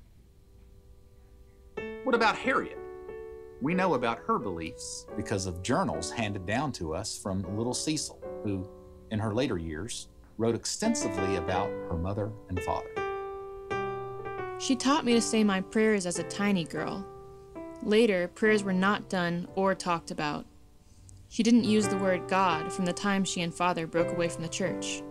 What about Harriet? We know about her beliefs because of journals handed down to us from little Cecil, who, in her later years, wrote extensively about her mother and father. She taught me to say my prayers as a tiny girl. Later, prayers were not done or talked about. She didn't use the word God from the time she and father broke away from the church.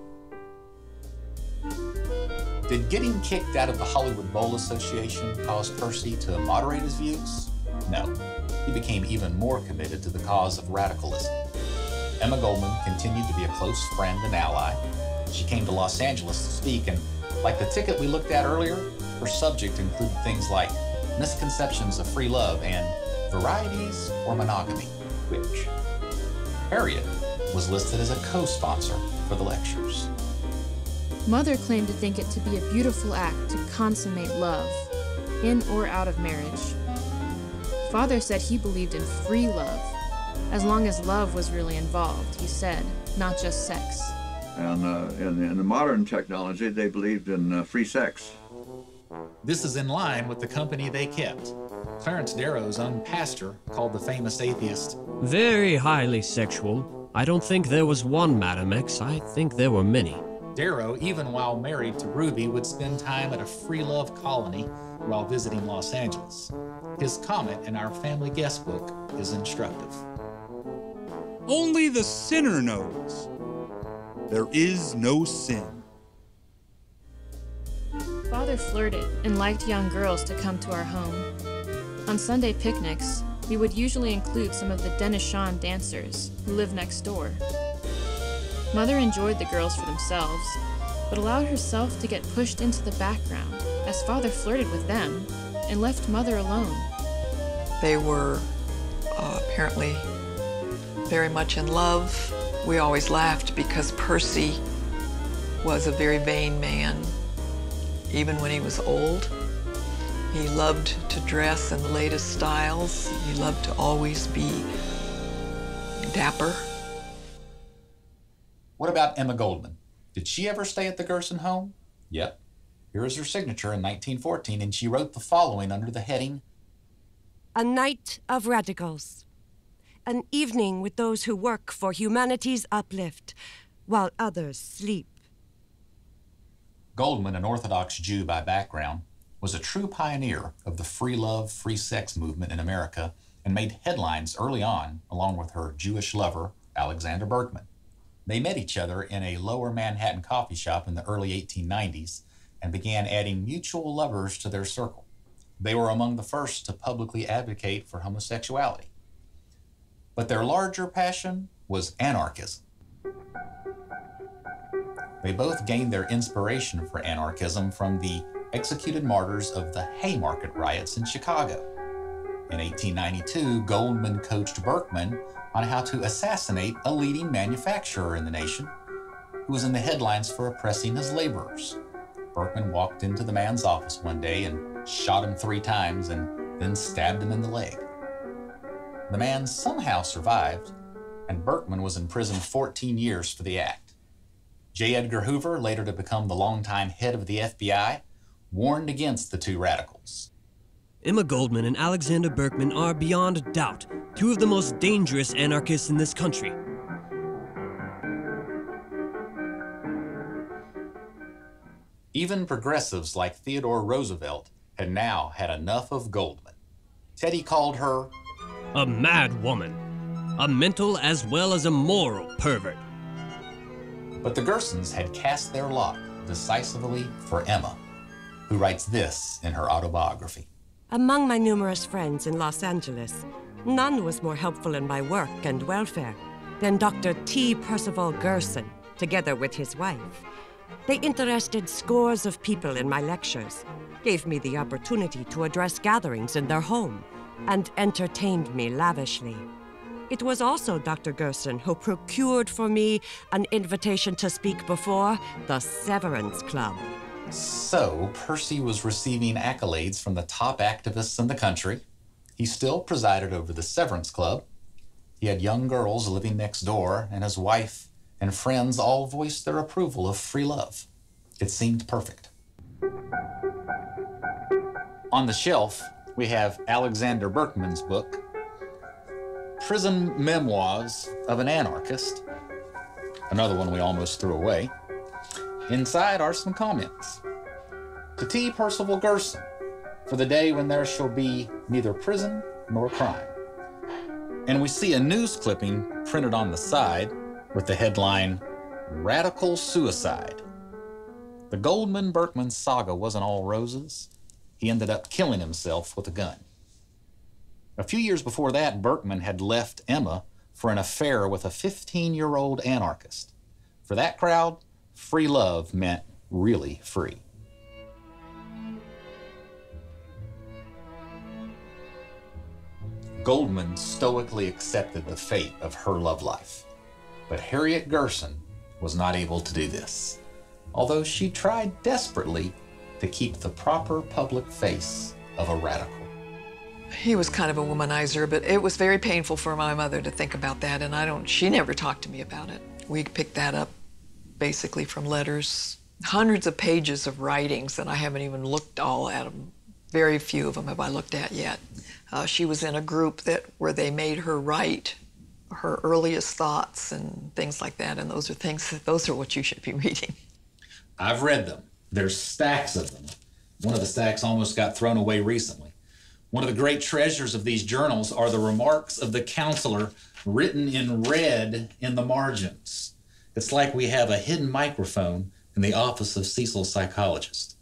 Did getting kicked out of the Hollywood Bowl Association cause Percy to moderate his views? No. He became even more committed to the cause of radicalism. Emma Goldman continued to be a close friend and ally. She came to Los Angeles to speak, and like the ticket we looked at earlier, her subject included things like misconceptions of free love and varieties or monogamy, which Harriet was listed as a co-sponsor for the lectures. Mother claimed to think it to be a beautiful act to consummate love, in or out of marriage. Father said he believed in free love, as long as love was really involved, he said, not just sex. And uh, in, in the modern technology, they believed in uh, free sex. This is in line with the company they kept. Clarence Darrow's own pastor called the famous atheist very highly sexual. I don't think there was one Madam X. I think there were many. Darrow, even while married to Ruby, would spend time at a free love colony while visiting Los Angeles. His comment in our family guest book is instructive. Only the sinner knows. There is no sin. Father flirted and liked young girls to come to our home. On Sunday picnics, we would usually include some of the Denishan dancers who lived next door. Mother enjoyed the girls for themselves, but allowed herself to get pushed into the background as Father flirted with them and left Mother alone. They were uh, apparently very much in love. We always laughed because Percy was a very vain man, even when he was old. He loved to dress in the latest styles. He loved to always be dapper. What about Emma Goldman? Did she ever stay at the Gerson home? Yep. Here is her signature in nineteen fourteen, and she wrote the following under the heading, "A night of radicals. An evening with those who work for humanity's uplift, while others sleep." Goldman, an Orthodox Jew by background, was a true pioneer of the free love, free sex movement in America and made headlines early on, along with her Jewish lover, Alexander Berkman. They met each other in a lower Manhattan coffee shop in the early eighteen nineties and began adding mutual lovers to their circle. They were among the first to publicly advocate for homosexuality. But their larger passion was anarchism. They both gained their inspiration for anarchism from the executed martyrs of the Haymarket riots in Chicago. In eighteen ninety-two, Goldman coached Berkman on how to assassinate a leading manufacturer in the nation who was in the headlines for oppressing his laborers. Berkman walked into the man's office one day and shot him three times and then stabbed him in the leg. The man somehow survived, and Berkman was in prison fourteen years for the act. J. Edgar Hoover, later to become the longtime head of the F B I, warned against the two radicals. Emma Goldman and Alexander Berkman are beyond doubt two of the most dangerous anarchists in this country. Even progressives like Theodore Roosevelt had now had enough of Goldman. Teddy called her a mad woman, a mental as well as a moral pervert. But the Gersons had cast their lot decisively for Emma, who writes this in her autobiography. Among my numerous friends in Los Angeles, none was more helpful in my work and welfare than Doctor T. Percival Gerson, together with his wife. They interested scores of people in my lectures, gave me the opportunity to address gatherings in their home, and entertained me lavishly. It was also Doctor Gerson who procured for me an invitation to speak before the Severance Club. So, Percy was receiving accolades from the top activists in the country. He still presided over the Severance Club. He had young girls living next door, and his wife and friends all voiced their approval of free love. It seemed perfect. On the shelf, we have Alexander Berkman's book, Prison Memoirs of an Anarchist, another one we almost threw away. Inside are some comments. To T. Percival Gerson, for the day when there shall be neither prison nor crime. And we see a news clipping printed on the side with the headline, Radical Suicide. The Goldman-Berkman saga wasn't all roses. He ended up killing himself with a gun. A few years before that, Berkman had left Emma for an affair with a fifteen-year-old anarchist. For that crowd, free love meant really free. Goldman stoically accepted the fate of her love life. But Harriet Gerson was not able to do this, although she tried desperately to keep the proper public face of a radical. He was kind of a womanizer, but it was very painful for my mother to think about that, and I don't, she never talked to me about it. We picked that up basically from letters, hundreds of pages of writings, and I haven't even looked all at them. Very few of them have I looked at yet. Uh, she was in a group that where they made her write her earliest thoughts and things like that, and those are things, those are what you should be reading. I've read them. There's stacks of them. One of the stacks almost got thrown away recently. One of the great treasures of these journals are the remarks of the counselor written in red in the margins. It's like we have a hidden microphone in the office of Cecil's psychologist.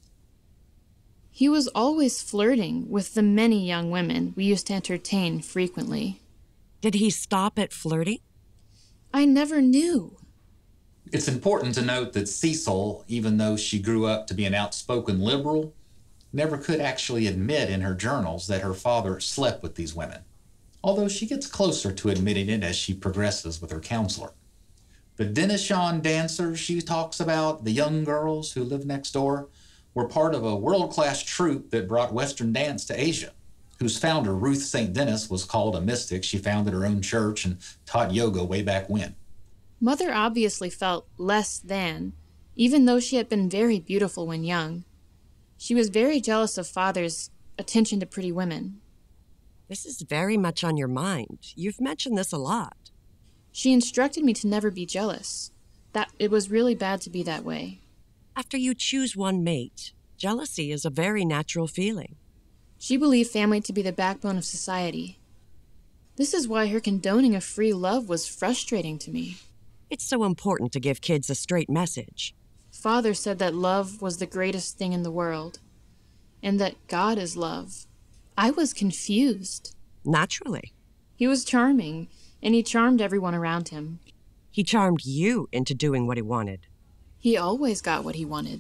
He was always flirting with the many young women we used to entertain frequently. Did he stop at flirting? I never knew. It's important to note that Cecil, even though she grew up to be an outspoken liberal, never could actually admit in her journals that her father slept with these women, although she gets closer to admitting it as she progresses with her counselor. The Denishan dancers she talks about, the young girls who live next door, were part of a world-class troupe that brought Western dance to Asia, whose founder, Ruth Saint Denis, was called a mystic. She founded her own church and taught yoga way back when. Mother obviously felt less than, even though she had been very beautiful when young. She was very jealous of Father's attention to pretty women. This is very much on your mind. You've mentioned this a lot. She instructed me to never be jealous, that it was really bad to be that way. After you choose one mate, jealousy is a very natural feeling. She believed family to be the backbone of society. This is why her condoning of free love was frustrating to me. It's so important to give kids a straight message. Father said that love was the greatest thing in the world, and that God is love. I was confused. Naturally. He was charming, and he charmed everyone around him. He charmed you into doing what he wanted. He always got what he wanted.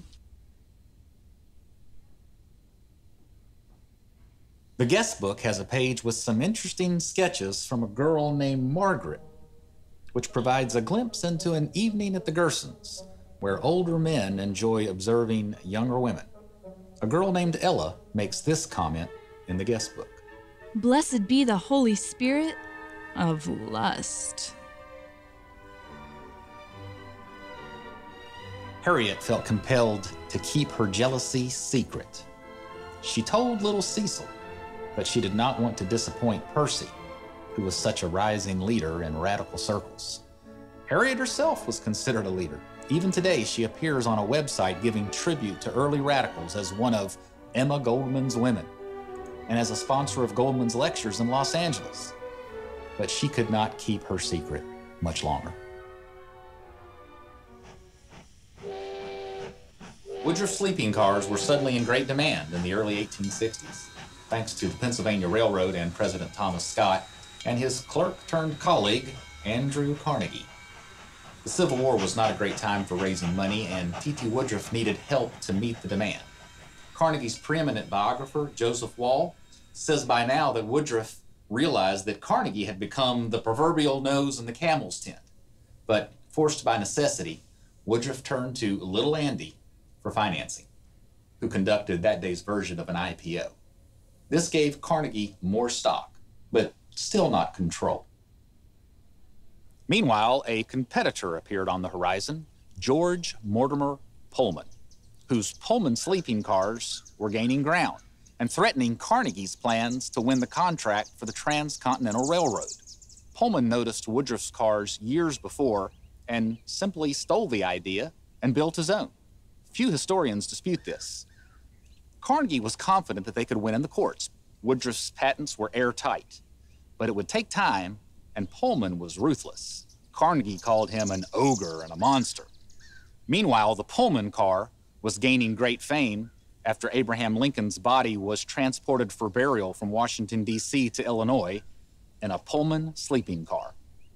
The guest book has a page with some interesting sketches from a girl named Margaret, which provides a glimpse into an evening at the Gersons, where older men enjoy observing younger women. A girl named Ella makes this comment in the guest book. Blessed be the Holy Spirit of lust. Harriet felt compelled to keep her jealousy secret. She told little Cecil, but she did not want to disappoint Percy, who was such a rising leader in radical circles. Harriet herself was considered a leader. Even today, she appears on a website giving tribute to early radicals as one of Emma Goldman's women and as a sponsor of Goldman's lectures in Los Angeles. But she could not keep her secret much longer. Woodruff sleeping cars were suddenly in great demand in the early eighteen sixties, thanks to the Pennsylvania Railroad and President Thomas Scott and his clerk-turned-colleague, Andrew Carnegie. The Civil War was not a great time for raising money, and T T Woodruff needed help to meet the demand. Carnegie's preeminent biographer, Joseph Wall, says by now that Woodruff realized that Carnegie had become the proverbial nose in the camel's tent. But forced by necessity, Woodruff turned to Little Andy for financing, who conducted that day's version of an I P O. This gave Carnegie more stock, but still not control. Meanwhile, a competitor appeared on the horizon, George Mortimer Pullman, whose Pullman sleeping cars were gaining ground and threatening Carnegie's plans to win the contract for the Transcontinental Railroad. Pullman noticed Woodruff's cars years before and simply stole the idea and built his own. Few historians dispute this. Carnegie was confident that they could win in the courts. Woodruff's patents were airtight, but it would take time, and Pullman was ruthless. Carnegie called him an ogre and a monster. Meanwhile, the Pullman car was gaining great fame after Abraham Lincoln's body was transported for burial from Washington, D C to Illinois in a Pullman sleeping car.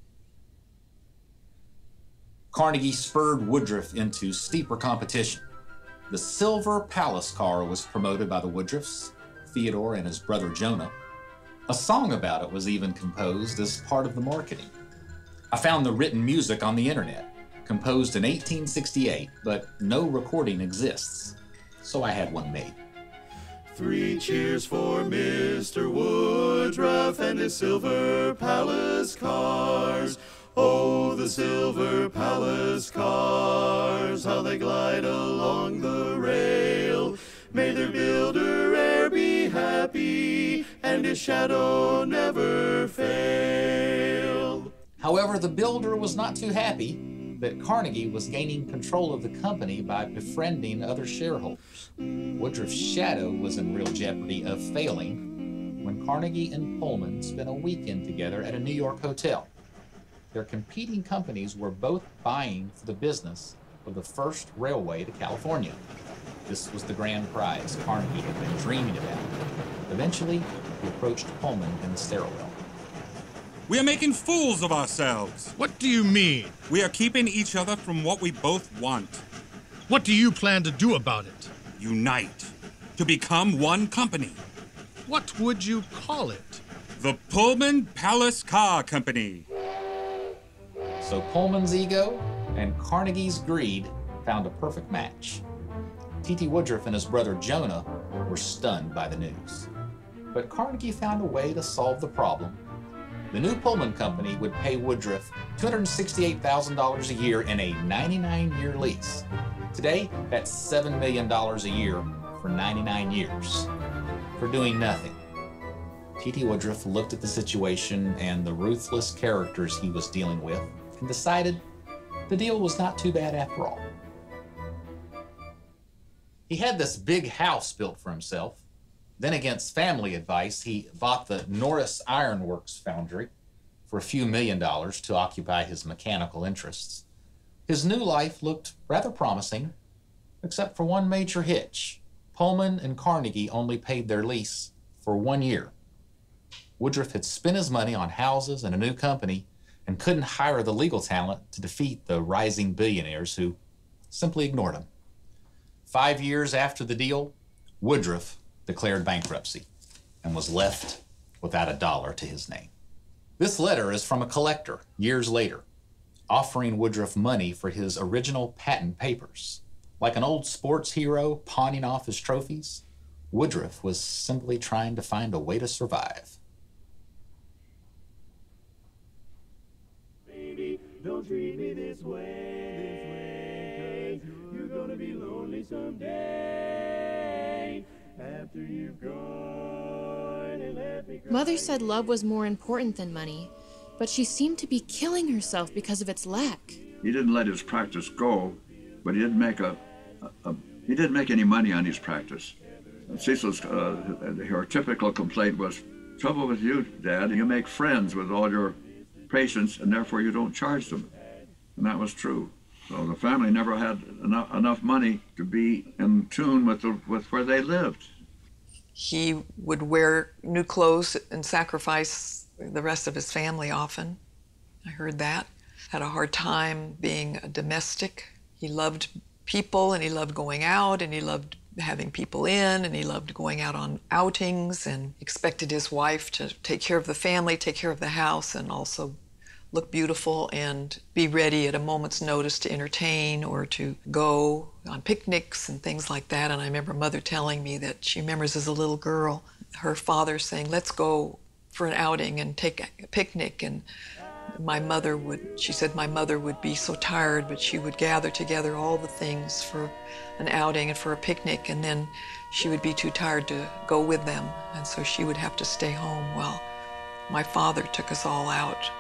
Carnegie spurred Woodruff into steeper competition. The Silver Palace car was promoted by the Woodruffs, Theodore and his brother Jonah. A song about it was even composed as part of the marketing. I found the written music on the internet, composed in eighteen sixty-eight, but no recording exists, so I had one made. Three cheers for Mister Woodruff and his Silver Palace cars. Oh, the Silver Palace cars, how they glide along the rail. May their builder e'er be happy, and his shadow never fail. However, the builder was not too happy that Carnegie was gaining control of the company by befriending other shareholders. Woodruff's shadow was in real jeopardy of failing when Carnegie and Pullman spent a weekend together at a New York hotel. Their competing companies were both vying for the business of the first railway to California. This was the grand prize Carnegie had been dreaming about. Eventually, he approached Pullman in the stairwell. We are making fools of ourselves. What do you mean? We are keeping each other from what we both want. What do you plan to do about it? Unite. To become one company. What would you call it? The Pullman Palace Car Company. So Pullman's ego and Carnegie's greed found a perfect match. T T Woodruff and his brother Jonah were stunned by the news. But Carnegie found a way to solve the problem. The new Pullman Company would pay Woodruff two hundred sixty-eight thousand dollars a year in a ninety-nine year lease. Today, that's seven million dollars a year for ninety-nine years, for doing nothing. T T Woodruff looked at the situation and the ruthless characters he was dealing with and decided the deal was not too bad after all. He had this big house built for himself. Then, against family advice, he bought the Norris Iron Works foundry for a few million dollars to occupy his mechanical interests. His new life looked rather promising, except for one major hitch. Pullman and Carnegie only paid their lease for one year. Woodruff had spent his money on houses and a new company and couldn't hire the legal talent to defeat the rising billionaires who simply ignored him. Five years after the deal, Woodruff declared bankruptcy and was left without a dollar to his name. This letter is from a collector years later, offering Woodruff money for his original patent papers. Like an old sports hero pawning off his trophies, Woodruff was simply trying to find a way to survive. Baby, don't treat me this way, this way, 'cause you're gonna be lonely someday. After you've gone and left me crying. Mother said love was more important than money, but she seemed to be killing herself because of its lack. He didn't let his practice go, but he didn't make a, a, a he didn't make any money on his practice. Cecil's uh, her typical complaint was, "Trouble with you, Dad, you make friends with all your patients, and therefore you don't charge them." And that was true. So the family never had enough, enough money to be in tune with, the, with where they lived. He would wear new clothes and sacrifice the rest of his family often. I heard that. Had a hard time being a domestic. He loved people and he loved going out and he loved having people in and he loved going out on outings and expected his wife to take care of the family, take care of the house, and also look beautiful and be ready at a moment's notice to entertain or to go on picnics and things like that. And I remember Mother telling me that she remembers as a little girl, her father saying, "Let's go for an outing and take a picnic." And my mother would, she said my mother would be so tired, but she would gather together all the things for an outing and for a picnic, and then she would be too tired to go with them. And so she would have to stay home while my father took us all out.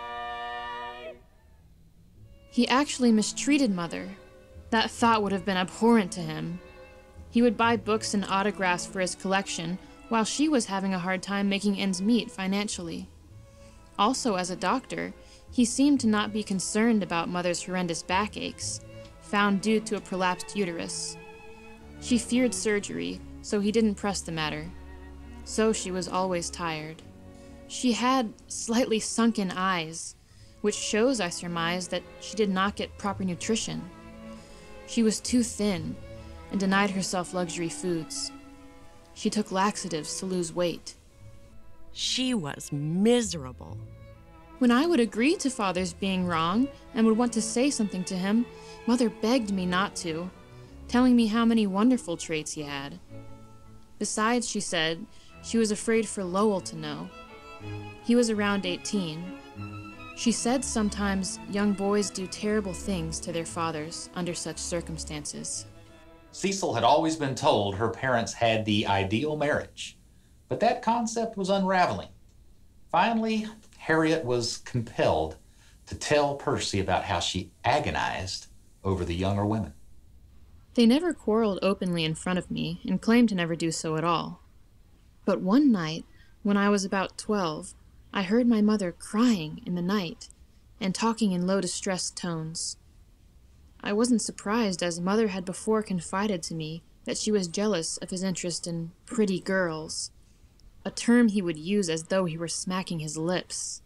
He actually mistreated Mother. That thought would have been abhorrent to him. He would buy books and autographs for his collection while she was having a hard time making ends meet financially. Also, as a doctor, he seemed to not be concerned about Mother's horrendous backaches, found due to a prolapsed uterus. She feared surgery, so he didn't press the matter. So she was always tired. She had slightly sunken eyes, which shows, I surmise, that she did not get proper nutrition. She was too thin and denied herself luxury foods. She took laxatives to lose weight. She was miserable. When I would agree to Father's being wrong and would want to say something to him, Mother begged me not to, telling me how many wonderful traits he had. Besides, she said, she was afraid for Lowell to know. He was around eighteen. She said sometimes young boys do terrible things to their fathers under such circumstances. Cecil had always been told her parents had the ideal marriage, but that concept was unraveling. Finally, Harriet was compelled to tell Percy about how she agonized over the younger women. They never quarreled openly in front of me and claimed to never do so at all. But one night, when I was about twelve, I heard my mother crying in the night and talking in low, distressed tones. I wasn't surprised, as Mother had before confided to me that she was jealous of his interest in pretty girls, a term he would use as though he were smacking his lips.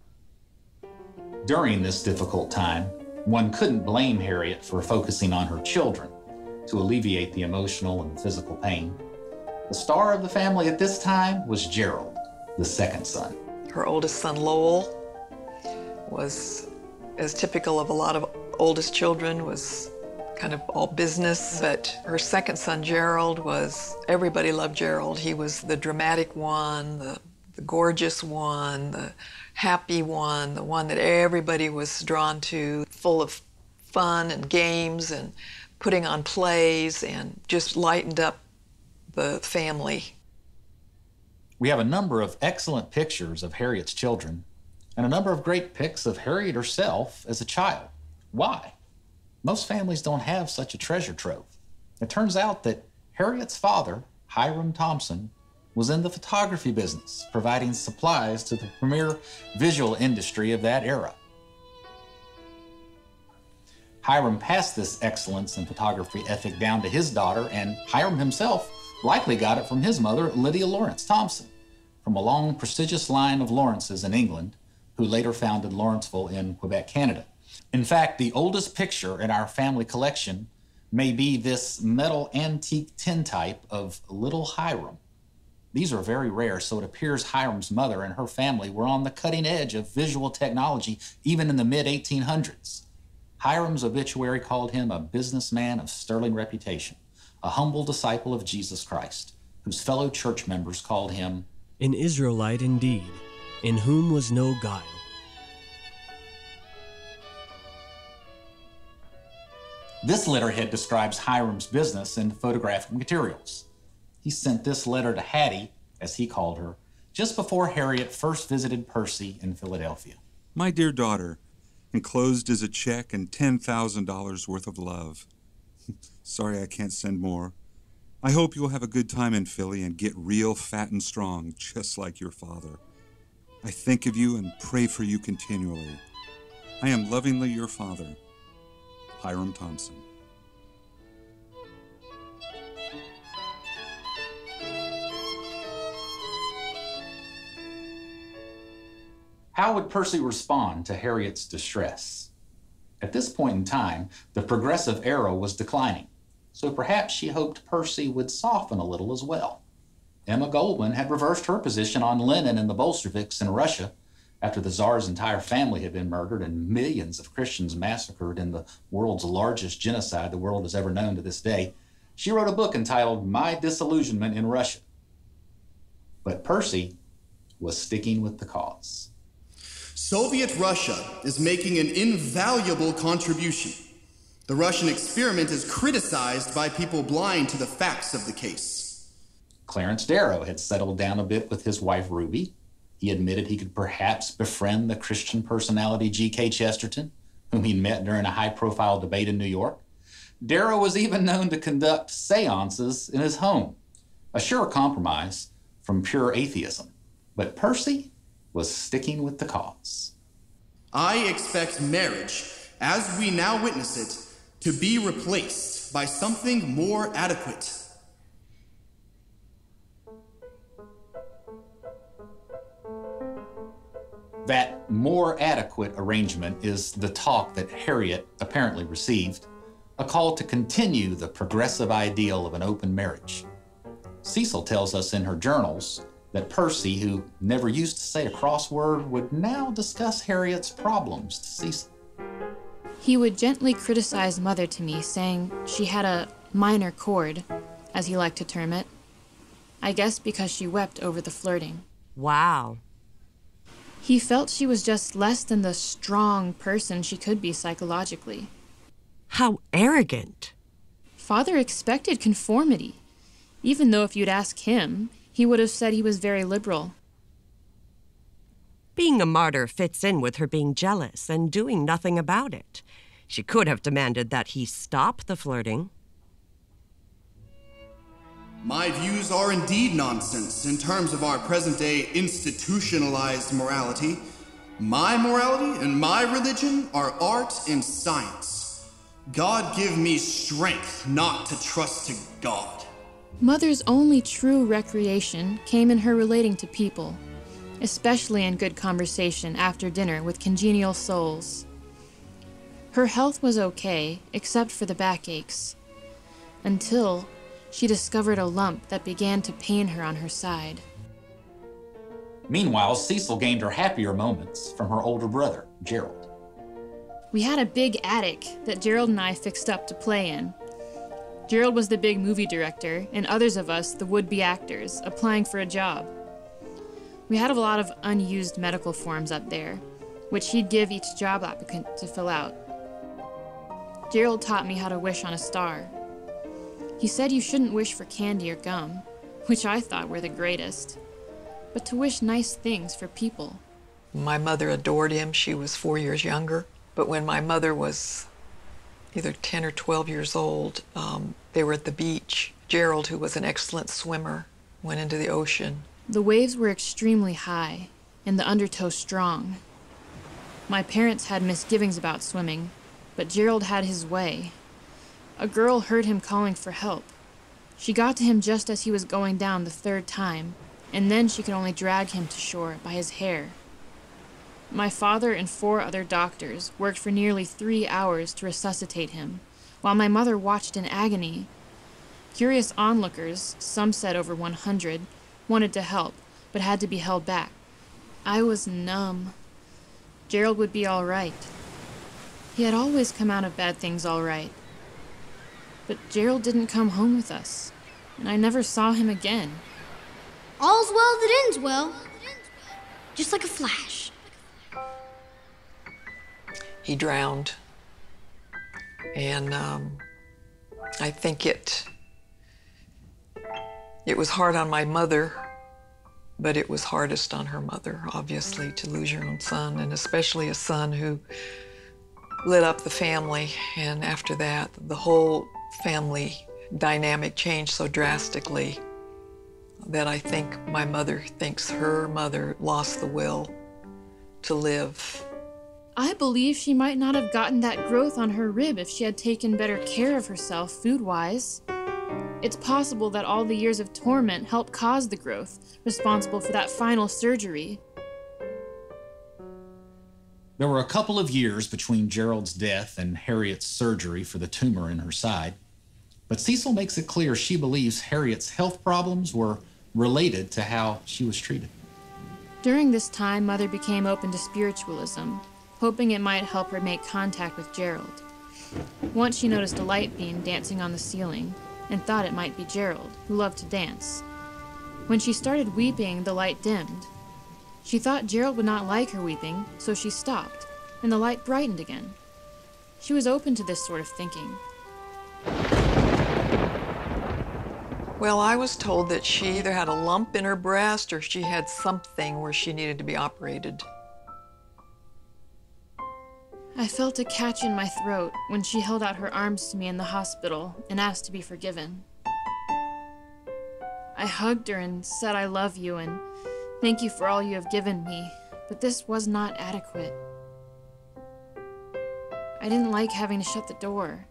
During this difficult time, one couldn't blame Harriet for focusing on her children to alleviate the emotional and physical pain. The star of the family at this time was Gerald, the second son. Her oldest son, Lowell, was as typical of a lot of oldest children, was kind of all business. But her second son, Gerald, was, everybody loved Gerald. He was the dramatic one, the, the gorgeous one, the happy one, the one that everybody was drawn to, full of fun and games and putting on plays, and just lightened up the family. We have a number of excellent pictures of Harriet's children and a number of great pics of Harriet herself as a child. Why? Most families don't have such a treasure trove. It turns out that Harriet's father, Hiram Thompson, was in the photography business, providing supplies to the premier visual industry of that era. Hiram passed this excellence in photography ethic down to his daughter, and Hiram himself likely got it from his mother, Lydia Lawrence Thompson, from a long, prestigious line of Lawrences in England, who later founded Lawrenceville in Quebec, Canada. In fact, the oldest picture in our family collection may be this metal antique tintype of little Hiram. These are very rare, so it appears Hiram's mother and her family were on the cutting edge of visual technology even in the mid eighteen hundreds. Hiram's obituary called him a businessman of sterling reputation, a humble disciple of Jesus Christ, whose fellow church members called him an Israelite indeed, in whom was no guile. This letterhead describes Hiram's business in photographic materials. He sent this letter to Hattie, as he called her, just before Harriet first visited Percy in Philadelphia. My dear daughter, enclosed is a check and ten thousand dollars worth of love. Sorry I can't send more. I hope you'll have a good time in Philly and get real fat and strong, just like your father. I think of you and pray for you continually. I am lovingly your father, Hiram Thompson. How would Percy respond to Harriet's distress? At this point in time, the progressive era was declining, so perhaps she hoped Percy would soften a little as well. Emma Goldman had reversed her position on Lenin and the Bolsheviks in Russia after the Tsar's entire family had been murdered and millions of Christians massacred in the world's largest genocide the world has ever known to this day. She wrote a book entitled My Disillusionment in Russia. But Percy was sticking with the cause. Soviet Russia is making an invaluable contribution. The Russian experiment is criticized by people blind to the facts of the case. Clarence Darrow had settled down a bit with his wife Ruby. He admitted he could perhaps befriend the Christian personality G K Chesterton, whom he'd met during a high-profile debate in New York. Darrow was even known to conduct seances in his home, a sure compromise from pure atheism. But Percy was sticking with the cause. I expect marriage, as we now witness it, to be replaced by something more adequate. That more adequate arrangement is the talk that Harriet apparently received, a call to continue the progressive ideal of an open marriage. Cecil tells us in her journals that Percy, who never used to say a crossword, would now discuss Harriet's problems to Cecil. He would gently criticize Mother to me, saying she had a minor chord, as he liked to term it. I guess because she wept over the flirting. Wow. He felt she was just less than the strong person she could be psychologically. How arrogant. Father expected conformity, even though if you'd ask him, he would have said he was very liberal. Being a martyr fits in with her being jealous and doing nothing about it. She could have demanded that he stop the flirting. My views are indeed nonsense in terms of our present-day institutionalized morality. My morality and my religion are art and science. God give me strength not to trust to God. Mother's only true recreation came in her relating to people, especially in good conversation after dinner with congenial souls. Her health was okay, except for the backaches, until she discovered a lump that began to pain her on her side. Meanwhile, Cecil gained her happier moments from her older brother, Gerald. We had a big attic that Gerald and I fixed up to play in. Gerald was the big movie director, and others of us the would-be actors, applying for a job. We had a lot of unused medical forms up there, which he'd give each job applicant to fill out. Gerald taught me how to wish on a star. He said you shouldn't wish for candy or gum, which I thought were the greatest, but to wish nice things for people. My mother adored him. She was four years younger. But when my mother was either ten or twelve years old, um, they were at the beach. Gerald, who was an excellent swimmer, went into the ocean. The waves were extremely high, and the undertow strong. My parents had misgivings about swimming, but Gerald had his way. A girl heard him calling for help. She got to him just as he was going down the third time, and then she could only drag him to shore by his hair. My father and four other doctors worked for nearly three hours to resuscitate him, while my mother watched in agony. Curious onlookers, some said over one hundred, wanted to help, but had to be held back. I was numb. Gerald would be all right. He had always come out of bad things all right. But Gerald didn't come home with us, and I never saw him again. All's well that ends well. Just like a flash. He drowned. And um, I think it, it was hard on my mother, but it was hardest on her mother, obviously, to lose your own son, and especially a son who lit up the family. And after that, the whole family dynamic changed so drastically that I think my mother thinks her mother lost the will to live. I believe she might not have gotten that growth on her rib if she had taken better care of herself food-wise. It's possible that all the years of torment helped cause the growth, responsible for that final surgery. There were a couple of years between Gerald's death and Harriet's surgery for the tumor in her side, but Cecil makes it clear she believes Harriet's health problems were related to how she was treated. During this time, Mother became open to spiritualism, hoping it might help her make contact with Gerald. Once she noticed a light beam dancing on the ceiling and thought it might be Gerald, who loved to dance. When she started weeping, the light dimmed. She thought Gerald would not like her weeping, so she stopped, and the light brightened again. She was open to this sort of thinking. Well, I was told that she either had a lump in her breast or she had something where she needed to be operated. I felt a catch in my throat when she held out her arms to me in the hospital and asked to be forgiven. I hugged her and said I love you and thank you for all you have given me, but this was not adequate. I didn't like having to shut the door.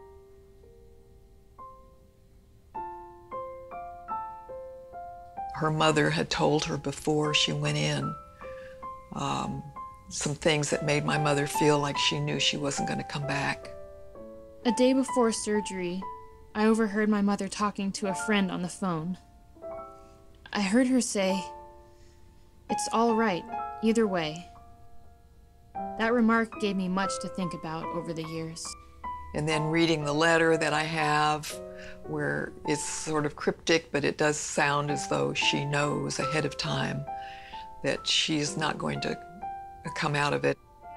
Her mother had told her before she went in um, some things that made my mother feel like she knew she wasn't going to come back. A day before surgery, I overheard my mother talking to a friend on the phone. I heard her say, "It's all right, either way." That remark gave me much to think about over the years. And then reading the letter that I have, where it's sort of cryptic, but it does sound as though she knows ahead of time that she's not going to come out of it.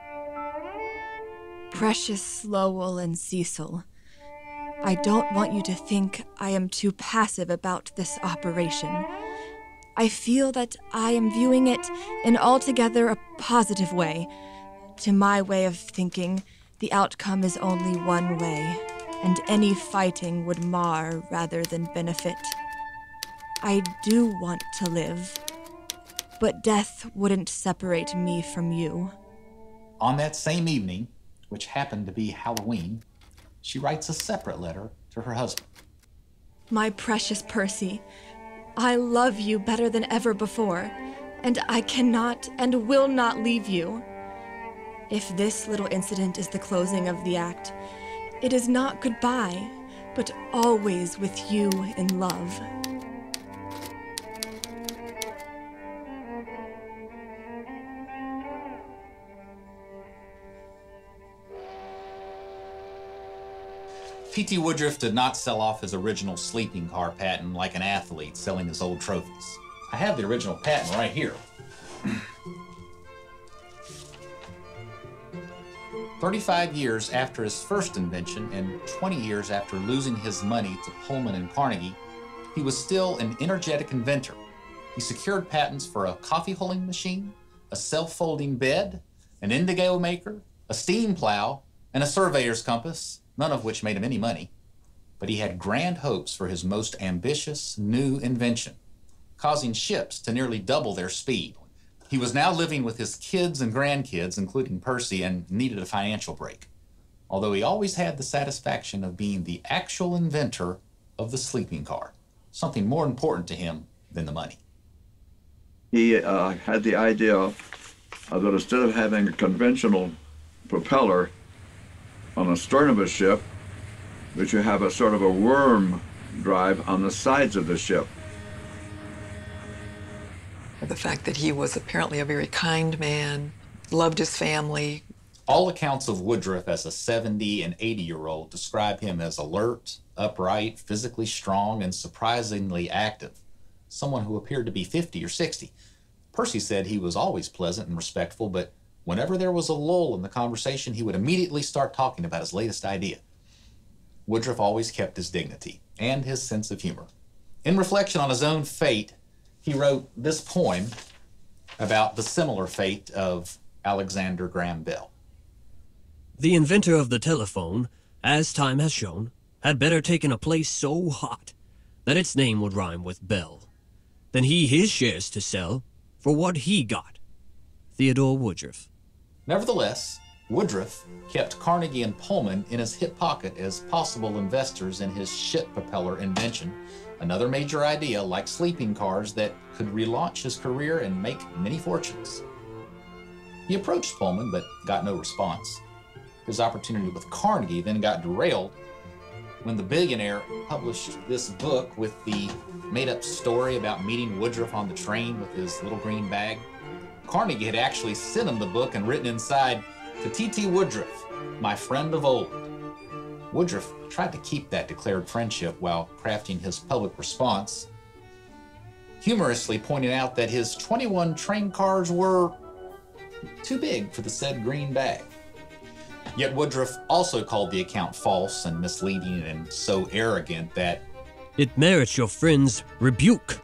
Precious Lowell and Cecil, I don't want you to think I am too passive about this operation. I feel that I am viewing it in altogether a positive way. To my way of thinking, the outcome is only one way, and any fighting would mar rather than benefit. I do want to live, but death wouldn't separate me from you. On that same evening, which happened to be Halloween, she writes a separate letter to her husband. My precious Percy, I love you better than ever before, and I cannot and will not leave you. If this little incident is the closing of the act, it is not goodbye, but always with you in love. T T Woodruff did not sell off his original sleeping car patent like an athlete selling his old trophies. I have the original patent right here. thirty-five years after his first invention and twenty years after losing his money to Pullman and Carnegie, he was still an energetic inventor. He secured patents for a coffee hulling machine, a self-folding bed, an indigo maker, a steam plow, and a surveyor's compass, none of which made him any money. But he had grand hopes for his most ambitious new invention, causing ships to nearly double their speed. He was now living with his kids and grandkids, including Percy, and needed a financial break, although he always had the satisfaction of being the actual inventor of the sleeping car, something more important to him than the money. He uh, had the idea uh, that instead of having a conventional propeller on the stern of a ship, that you have a sort of a worm drive on the sides of the ship. The fact that he was apparently a very kind man, loved his family. All accounts of Woodruff as a seventy and eighty-year-old describe him as alert, upright, physically strong, and surprisingly active, someone who appeared to be fifty or sixty. Percy said he was always pleasant and respectful, but whenever there was a lull in the conversation, he would immediately start talking about his latest idea. Woodruff always kept his dignity and his sense of humor. In reflection on his own fate, he wrote this poem about the similar fate of Alexander Graham Bell. The inventor of the telephone, as time has shown, had better taken a place so hot that its name would rhyme with Bell, than he his shares to sell for what he got. Theodore Woodruff. Nevertheless, Woodruff kept Carnegie and Pullman in his hip pocket as possible investors in his ship propeller invention, another major idea like sleeping cars that could relaunch his career and make many fortunes. He approached Pullman but got no response. His opportunity with Carnegie then got derailed when the billionaire published this book with the made-up story about meeting Woodruff on the train with his little green bag. Carnegie had actually sent him the book and written inside, "To T T Woodruff, my friend of old." Woodruff tried to keep that declared friendship while crafting his public response, humorously pointing out that his twenty-one train cars were too big for the said green bag. Yet Woodruff also called the account false and misleading and so arrogant that it merits your friend's rebuke.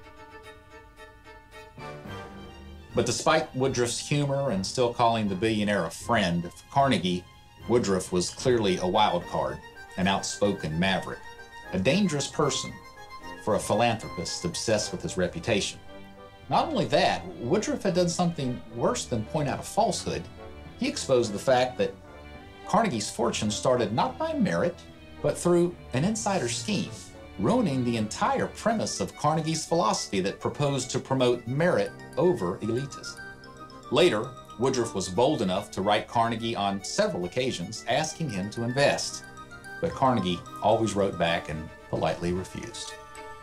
But despite Woodruff's humor and still calling the billionaire a friend, for Carnegie, Woodruff was clearly a wild card, an outspoken maverick, a dangerous person for a philanthropist obsessed with his reputation. Not only that, Woodruff had done something worse than point out a falsehood. He exposed the fact that Carnegie's fortune started not by merit, but through an insider scheme, ruining the entire premise of Carnegie's philosophy that proposed to promote merit over elitism. Later, Woodruff was bold enough to write Carnegie on several occasions asking him to invest, but Carnegie always wrote back and politely refused.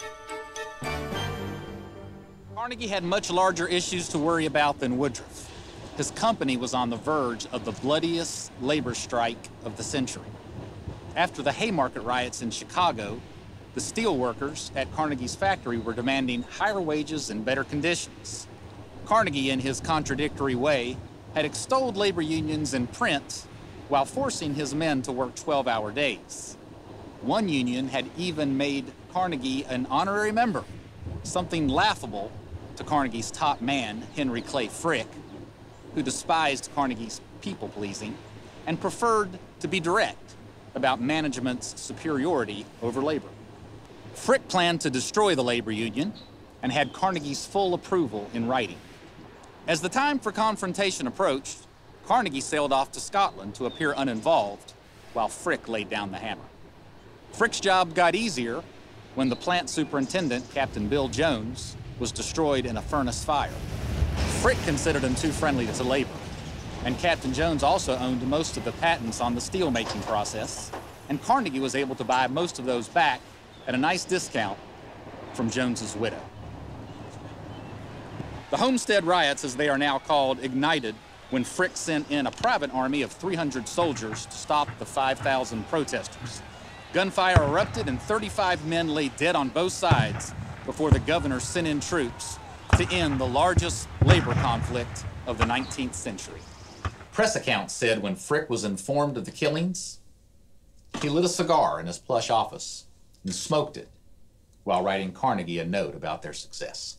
Carnegie had much larger issues to worry about than Woodruff. His company was on the verge of the bloodiest labor strike of the century. After the Haymarket riots in Chicago, the steel workers at Carnegie's factory were demanding higher wages and better conditions. Carnegie, in his contradictory way, had extolled labor unions in print while forcing his men to work twelve-hour days. One union had even made Carnegie an honorary member, something laughable to Carnegie's top man, Henry Clay Frick, who despised Carnegie's people-pleasing and preferred to be direct about management's superiority over labor. Frick planned to destroy the labor union and had Carnegie's full approval in writing. As the time for confrontation approached, Carnegie sailed off to Scotland to appear uninvolved while Frick laid down the hammer. Frick's job got easier when the plant superintendent, Captain Bill Jones, was destroyed in a furnace fire. Frick considered him too friendly to labor, and Captain Jones also owned most of the patents on the steel-making process, and Carnegie was able to buy most of those back at a nice discount from Jones's widow. The Homestead Riots, as they are now called, ignited when Frick sent in a private army of three hundred soldiers to stop the five thousand protesters. Gunfire erupted and thirty-five men lay dead on both sides before the governor sent in troops to end the largest labor conflict of the nineteenth century. Press accounts said when Frick was informed of the killings, he lit a cigar in his plush office and smoked it while writing Carnegie a note about their success.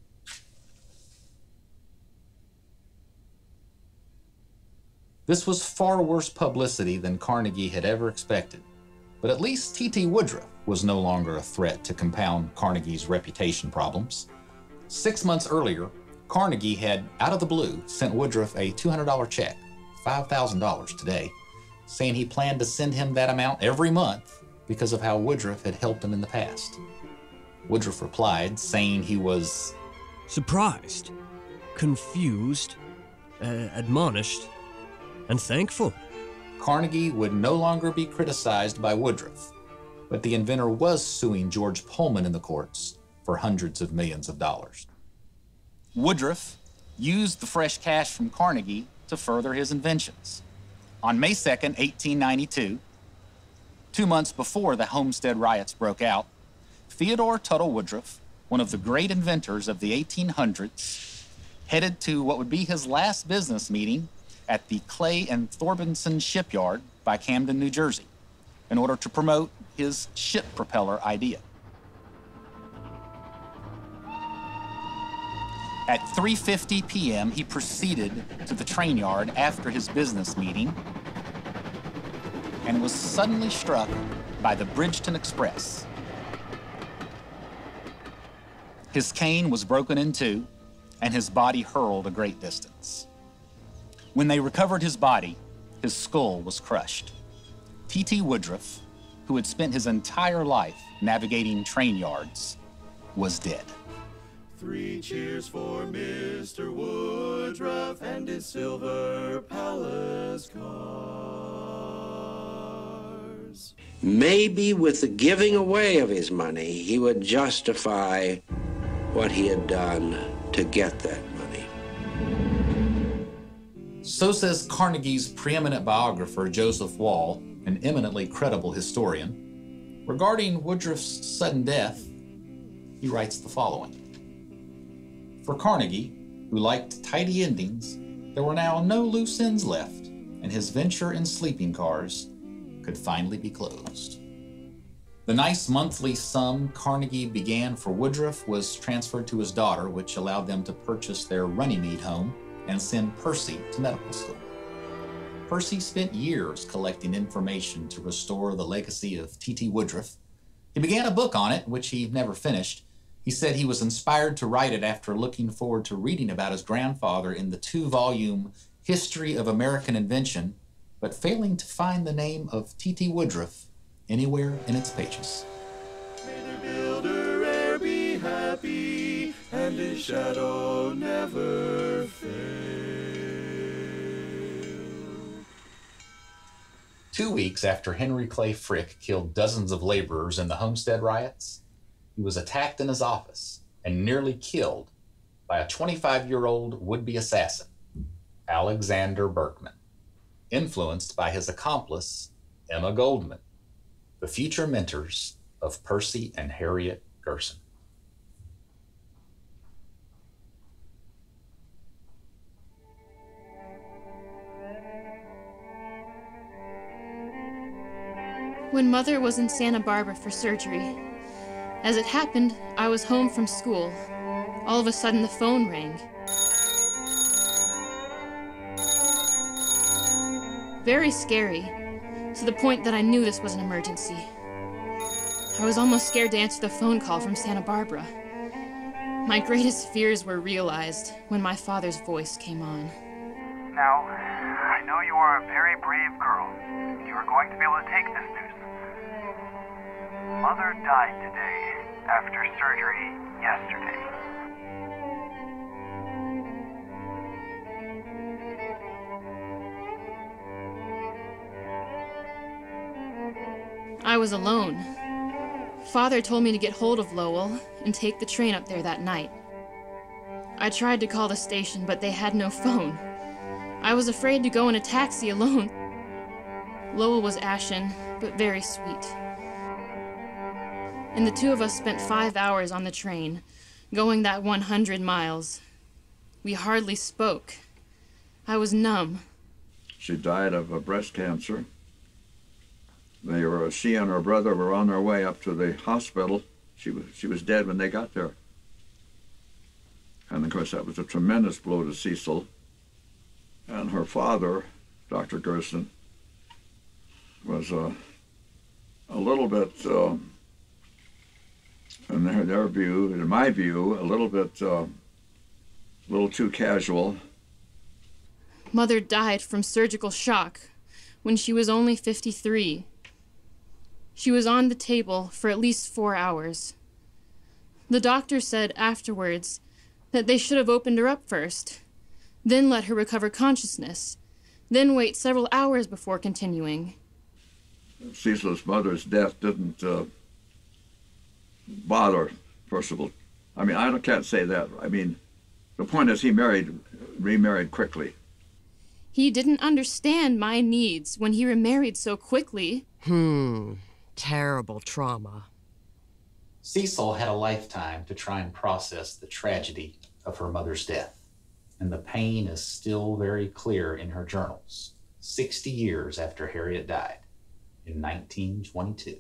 This was far worse publicity than Carnegie had ever expected, but at least T T Woodruff was no longer a threat to compound Carnegie's reputation problems. Six months earlier, Carnegie had, out of the blue, sent Woodruff a two hundred dollar check, five thousand dollars today, saying he planned to send him that amount every month because of how Woodruff had helped him in the past. Woodruff replied, saying he was surprised, confused, uh, admonished, and thankful. Carnegie would no longer be criticized by Woodruff, but the inventor was suing George Pullman in the courts for hundreds of millions of dollars. Woodruff used the fresh cash from Carnegie to further his inventions. On May second, eighteen ninety-two, two months before the Homestead riots broke out, Theodore Tuttle Woodruff, one of the great inventors of the eighteen hundreds, headed to what would be his last business meeting at the Clay and Thorbinson shipyard by Camden, New Jersey, in order to promote his ship propeller idea. At three fifty p m, he proceeded to the train yard after his business meeting and was suddenly struck by the Bridgeton Express. His cane was broken in two, and his body hurled a great distance. When they recovered his body, his skull was crushed. T T Woodruff, who had spent his entire life navigating train yards, was dead. Three cheers for Mister Woodruff and his silver palace cars. Maybe with the giving away of his money, he would justify what he had done to get that money. So says Carnegie's preeminent biographer, Joseph Wall, an eminently credible historian. Regarding Woodruff's sudden death, he writes the following. For Carnegie, who liked tidy endings, there were now no loose ends left, and his venture in sleeping cars could finally be closed. The nice monthly sum Carnegie began for Woodruff was transferred to his daughter, which allowed them to purchase their Runnymede home and send Percy to medical school. Percy spent years collecting information to restore the legacy of T T Woodruff. He began a book on it, which he never finished. He said he was inspired to write it after looking forward to reading about his grandfather in the two-volume History of American Invention, but failing to find the name of T T Woodruff anywhere in its pages. May the builder e'er be happy, and his shadow never fail. Two weeks after Henry Clay Frick killed dozens of laborers in the Homestead riots, he was attacked in his office and nearly killed by a twenty-five-year-old would-be assassin, Alexander Berkman, influenced by his accomplice, Emma Goldman, the future mentors of Percy and Harriet Gerson. When Mother was in Santa Barbara for surgery, as it happened, I was home from school. All of a sudden, the phone rang. Very scary, to the point that I knew this was an emergency. I was almost scared to answer the phone call from Santa Barbara. My greatest fears were realized when my father's voice came on. Now, I know you are a very brave girl. You are going to be able to take this news. Mother died today, after surgery yesterday. I was alone. Father told me to get hold of Lowell and take the train up there that night. I tried to call the station, but they had no phone. I was afraid to go in a taxi alone. Lowell was ashen, but very sweet. and the two of us spent five hours on the train, going that one hundred miles. We hardly spoke. I was numb. She died of a breast cancer. They were, she and her brother were on their way up to the hospital. She was, she was dead when they got there. And of course, that was a tremendous blow to Cecil. And her father, Doctor Gerson, was uh, a little bit, uh, in their, their view, in my view, a little bit, uh, a little too casual. Mother died from surgical shock when she was only fifty-three. She was on the table for at least four hours. The doctor said afterwards that they should have opened her up first, then let her recover consciousness, then wait several hours before continuing. Cecil's mother's death didn't uh, bother Percival. I mean, I can't say that. I mean, the point is he married, remarried quickly. He didn't understand my needs when he remarried so quickly. Hmm, terrible trauma. Cecil had a lifetime to try and process the tragedy of her mother's death, and the pain is still very clear in her journals, sixty years after Harriet died in nineteen twenty-two.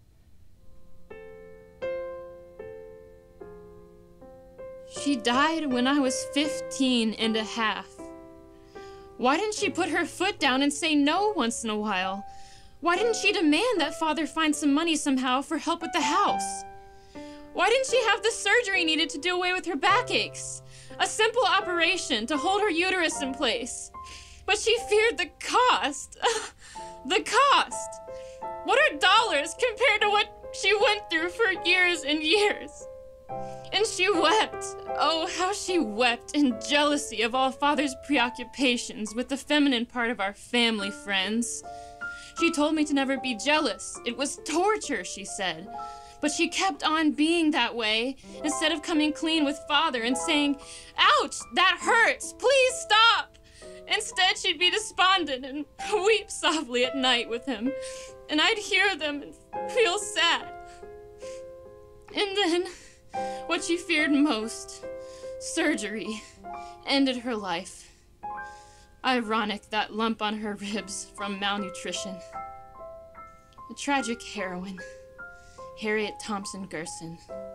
She died when I was fifteen and a half. Why didn't she put her foot down and say no once in a while? Why didn't she demand that father find some money somehow for help with the house? Why didn't she have the surgery needed to do away with her backaches? A simple operation to hold her uterus in place. But she feared the cost. The cost. What are dollars compared to what she went through for years and years? And she wept. Oh, how she wept in jealousy of all father's preoccupations with the feminine part of our family friends. She told me to never be jealous. It was torture, she said. But she kept on being that way instead of coming clean with father and saying, "Ouch, that hurts, please stop." Instead, she'd be despondent and weep softly at night with him. And I'd hear them and feel sad. And then, what she feared most, surgery, ended her life. Ironic, that lump on her ribs from malnutrition. A tragic heroine, Harriet Thompson Gerson.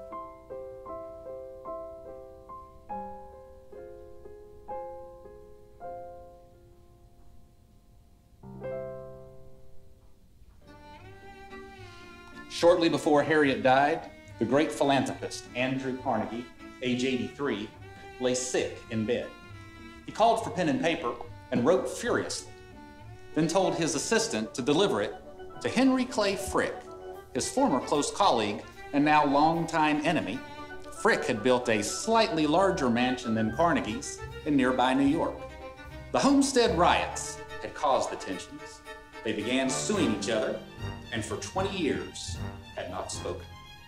Shortly before Harriet died, the great philanthropist Andrew Carnegie, age eighty-three, lay sick in bed. He called for pen and paper and wrote furiously, then told his assistant to deliver it to Henry Clay Frick, his former close colleague and now longtime enemy. Frick had built a slightly larger mansion than Carnegie's in nearby New York. The Homestead riots had caused the tensions. They began suing each other, and for twenty years had not spoken.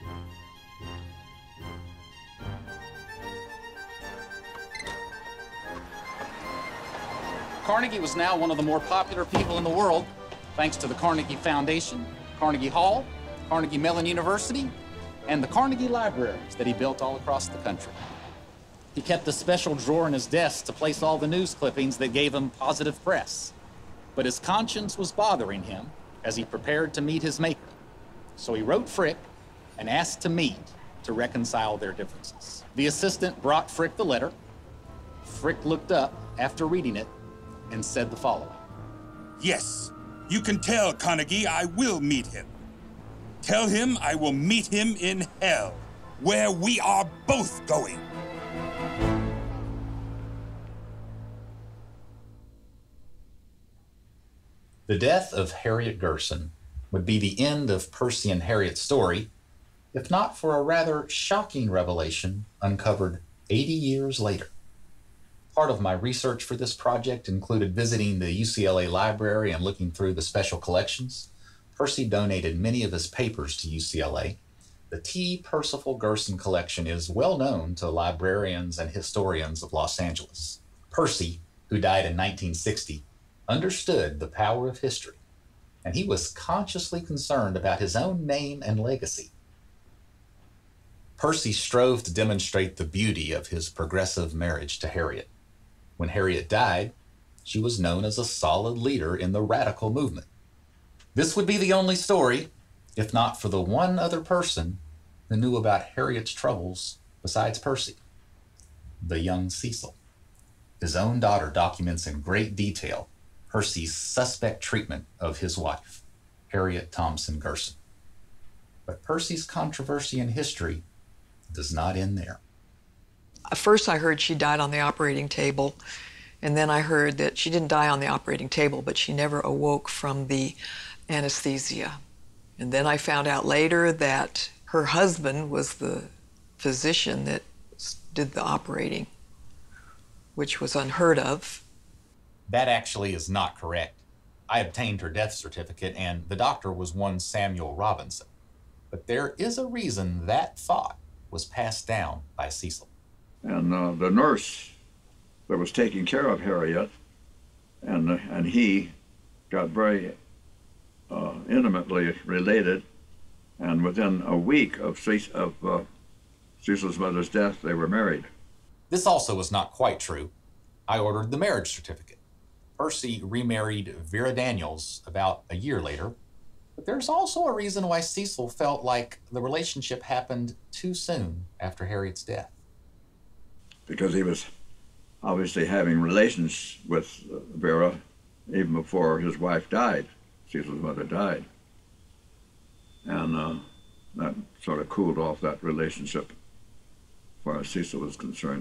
Carnegie was now one of the more popular people in the world, thanks to the Carnegie Foundation, Carnegie Hall, Carnegie Mellon University, and the Carnegie Libraries that he built all across the country. He kept a special drawer in his desk to place all the news clippings that gave him positive press. But his conscience was bothering him as he prepared to meet his maker. So he wrote Frick and asked to meet to reconcile their differences. The assistant brought Frick the letter. Frick looked up after reading it and said the following. Yes, you can tell Carnegie I will meet him. Tell him I will meet him in hell, where we are both going. The death of Harriet Gerson would be the end of Percy and Harriet's story, if not for a rather shocking revelation uncovered eighty years later. Part of my research for this project included visiting the U C L A library and looking through the special collections. Percy donated many of his papers to U C L A. The T. Percival Gerson collection is well known to librarians and historians of Los Angeles. Percy, who died in nineteen sixty, understood the power of history, and he was consciously concerned about his own name and legacy. Percy strove to demonstrate the beauty of his progressive marriage to Harriet. When Harriet died, she was known as a solid leader in the radical movement. This would be the only story, if not for the one other person who knew about Harriet's troubles besides Percy, the young Cecil. His own daughter documents in great detail Percy's suspect treatment of his wife, Harriet Thompson Gerson. But Percy's controversy in history does not end there. At first I heard she died on the operating table, and then I heard that she didn't die on the operating table, but she never awoke from the anesthesia. And then I found out later that her husband was the physician that did the operating, which was unheard of. That actually is not correct. I obtained her death certificate, and the doctor was one Samuel Robinson. But there is a reason that thought was passed down by Cecil. And uh, the nurse that was taking care of Harriet and, uh, and he got very uh, intimately related, and within a week of, Ce- of uh, Cecil's mother's death, they were married. This also was not quite true. I ordered the marriage certificate. Percy remarried Vera Daniels about a year later, but there's also a reason why Cecil felt like the relationship happened too soon after Harriet's death. Because he was obviously having relations with Vera even before his wife died. Cecil's mother died. And uh, that sort of cooled off that relationship as far as Cecil was concerned.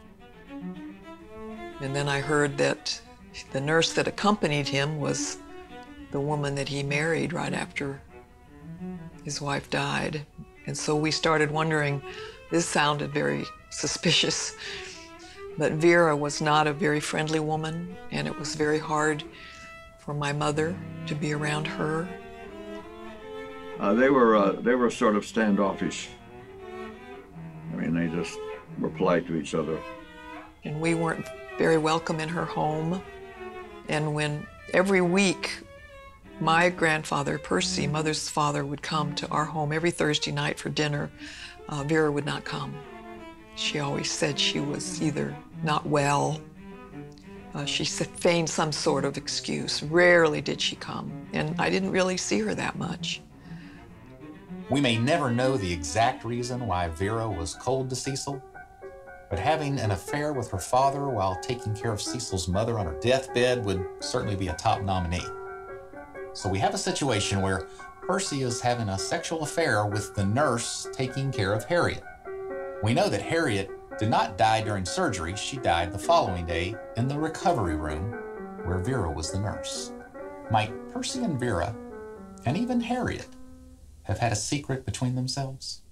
And then I heard that the nurse that accompanied him was the woman that he married right after his wife died. And so we started wondering, this sounded very suspicious. But Vera was not a very friendly woman, and it was very hard for my mother to be around her. Uh, they were uh, they were sort of standoffish. I mean, they just were polite to each other. And we weren't very welcome in her home. And when every week my grandfather, Percy, mother's father, would come to our home every Thursday night for dinner, uh, Vera would not come. She always said she was either not well. Uh, she feigned some sort of excuse. Rarely did she come, and I didn't really see her that much. We may never know the exact reason why Vera was cold to Cecil, but having an affair with her father while taking care of Cecil's mother on her deathbed would certainly be a top nominee. So we have a situation where Percy is having a sexual affair with the nurse taking care of Harriet. We know that Harriet did not die during surgery. She died the following day in the recovery room where Vera was the nurse. Might Percy and Vera, and even Harriet, have had a secret between themselves?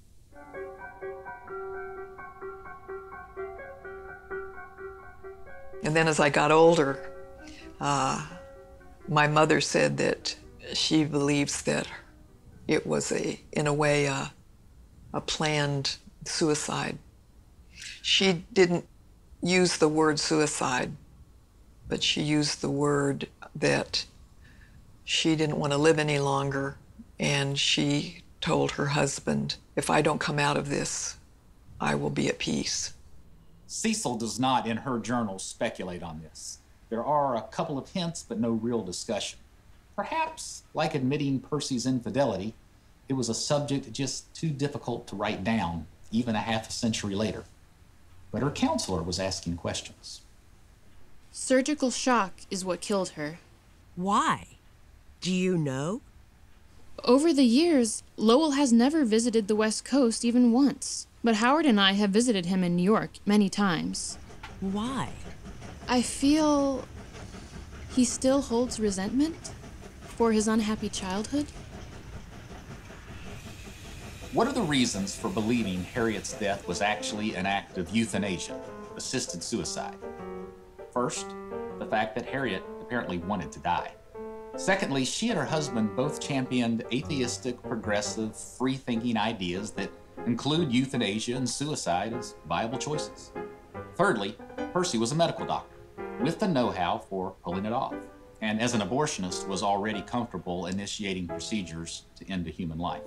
And then as I got older, uh, my mother said that she believes that it was, a, in a way, a, a planned suicide. She didn't use the word suicide, but she used the word that she didn't want to live any longer, and she told her husband, if I don't come out of this, I will be at peace. Cecil does not, in her journal, speculate on this. There are a couple of hints, but no real discussion. Perhaps, like admitting Percy's infidelity, it was a subject just too difficult to write down, even a half a century later. But her counselor was asking questions. Surgical shock is what killed her. Why? Do you know? Over the years, Lowell has never visited the West Coast even once. But Howard and I have visited him in New York many times. Why? I feel he still holds resentment for his unhappy childhood. What are the reasons for believing Harriet's death was actually an act of euthanasia, assisted suicide? First, the fact that Harriet apparently wanted to die. Secondly, she and her husband both championed atheistic, progressive, free-thinking ideas that include euthanasia and suicide as viable choices. Thirdly, Percy was a medical doctor with the know-how for pulling it off, and as an abortionist was already comfortable initiating procedures to end a human life.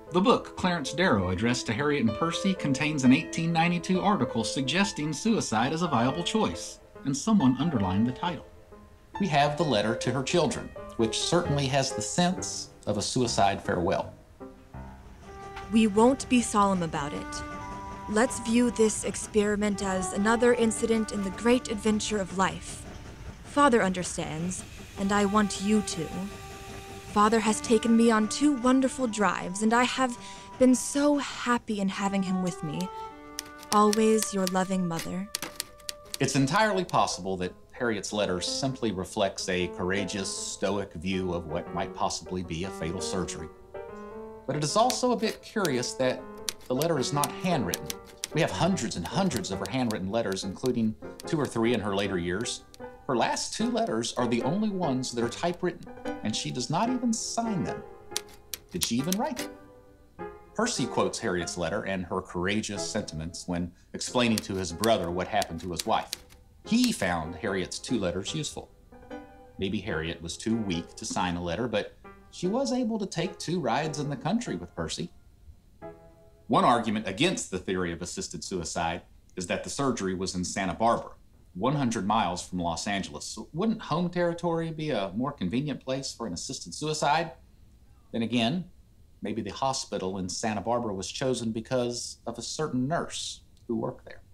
The book, Clarence Darrow, addressed to Harriet and Percy, contains an eighteen ninety-two article suggesting suicide as a viable choice, and someone underlined the title. We have the letter to her children, which certainly has the sense of a suicide farewell. We won't be solemn about it. Let's view this experiment as another incident in the great adventure of life. Father understands, and I want you to. Father has taken me on two wonderful drives, and I have been so happy in having him with me. Always your loving mother. It's entirely possible that Harriet's letter simply reflects a courageous, stoic view of what might possibly be a fatal surgery. But it is also a bit curious that the letter is not handwritten. We have hundreds and hundreds of her handwritten letters, including two or three in her later years. Her last two letters are the only ones that are typewritten, and she does not even sign them. Did she even write them? Percy quotes Harriet's letter and her courageous sentiments when explaining to his brother what happened to his wife. He found Harriet's two letters useful. Maybe Harriet was too weak to sign a letter, but she was able to take two rides in the country with Percy. One argument against the theory of assisted suicide is that the surgery was in Santa Barbara, one hundred miles from Los Angeles. So wouldn't home territory be a more convenient place for an assisted suicide? Then again, maybe the hospital in Santa Barbara was chosen because of a certain nurse who worked there.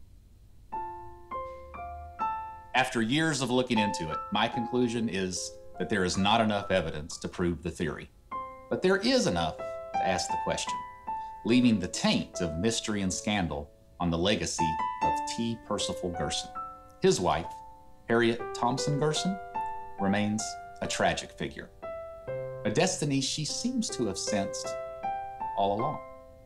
After years of looking into it, my conclusion is that there is not enough evidence to prove the theory. But there is enough to ask the question, leaving the taint of mystery and scandal on the legacy of T. Percival Gerson. His wife, Harriet Thompson Gerson, remains a tragic figure, a destiny she seems to have sensed all along.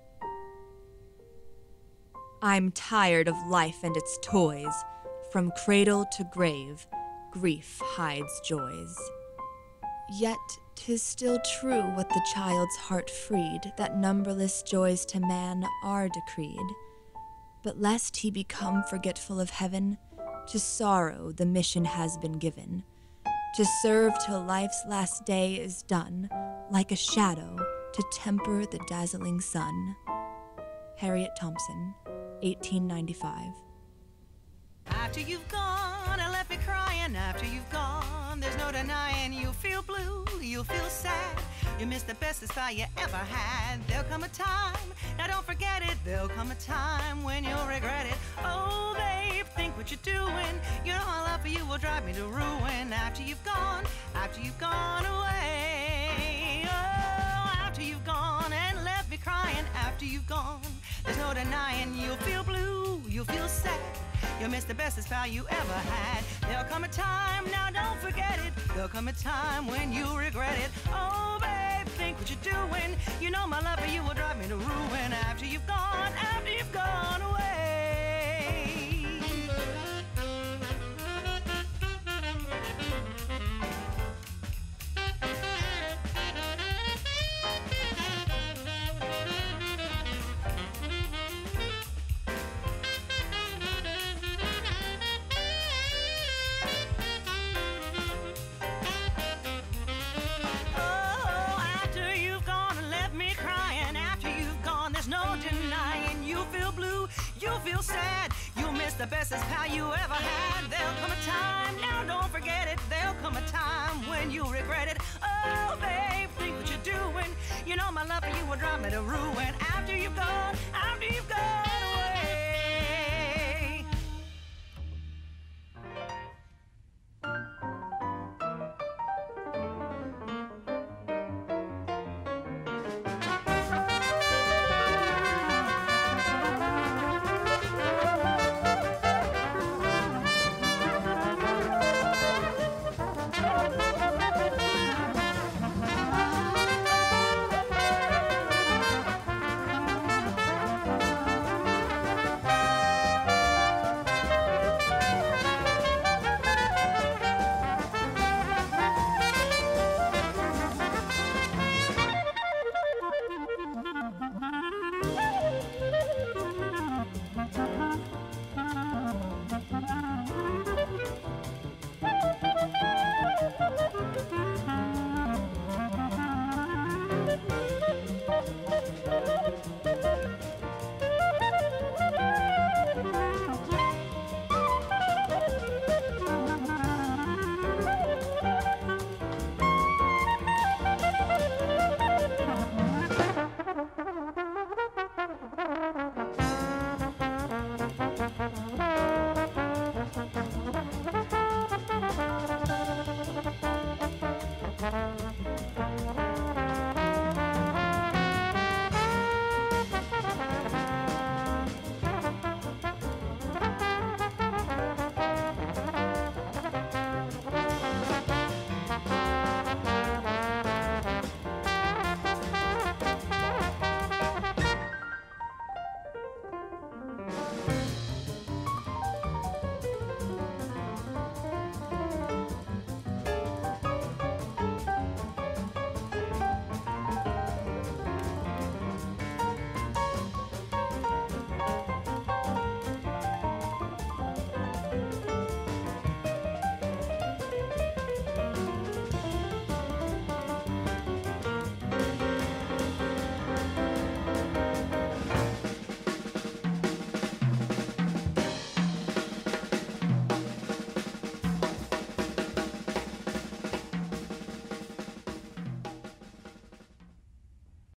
I'm tired of life and its toys. From cradle to grave, grief hides joys. Yet 'tis still true what the child's heart freed, that numberless joys to man are decreed. But lest he become forgetful of heaven, to sorrow the mission has been given, to serve till life's last day is done, like a shadow to temper the dazzling sun. Harriet Thompson, eighteen ninety-five. After you've gone and left me crying, after you've gone, there's no denying you'll feel blue, you'll feel sad. You missed the bestest spell you ever had. There'll come a time, now don't forget it, there'll come a time when you'll regret it. Oh, babe, think what you're doing. You know my love for you will drive me to ruin. After you've gone, after you've gone away. Oh, after you've gone and left me crying, after you've gone, there's no denying you'll feel blue, you'll feel sad. You'll miss the bestest pal you ever had. There'll come a time, now don't forget it, there'll come a time when you regret it. Oh, babe, think what you're doing. You know my love for you will drive me to ruin. After you've gone, after you've gone away. Sad, you'll miss the bestest pal you ever had. There'll come a time, now don't forget it, there'll come a time when you'll regret it. Oh, babe, think what you're doing. You know my love for you will drive me to ruin. After you've gone, after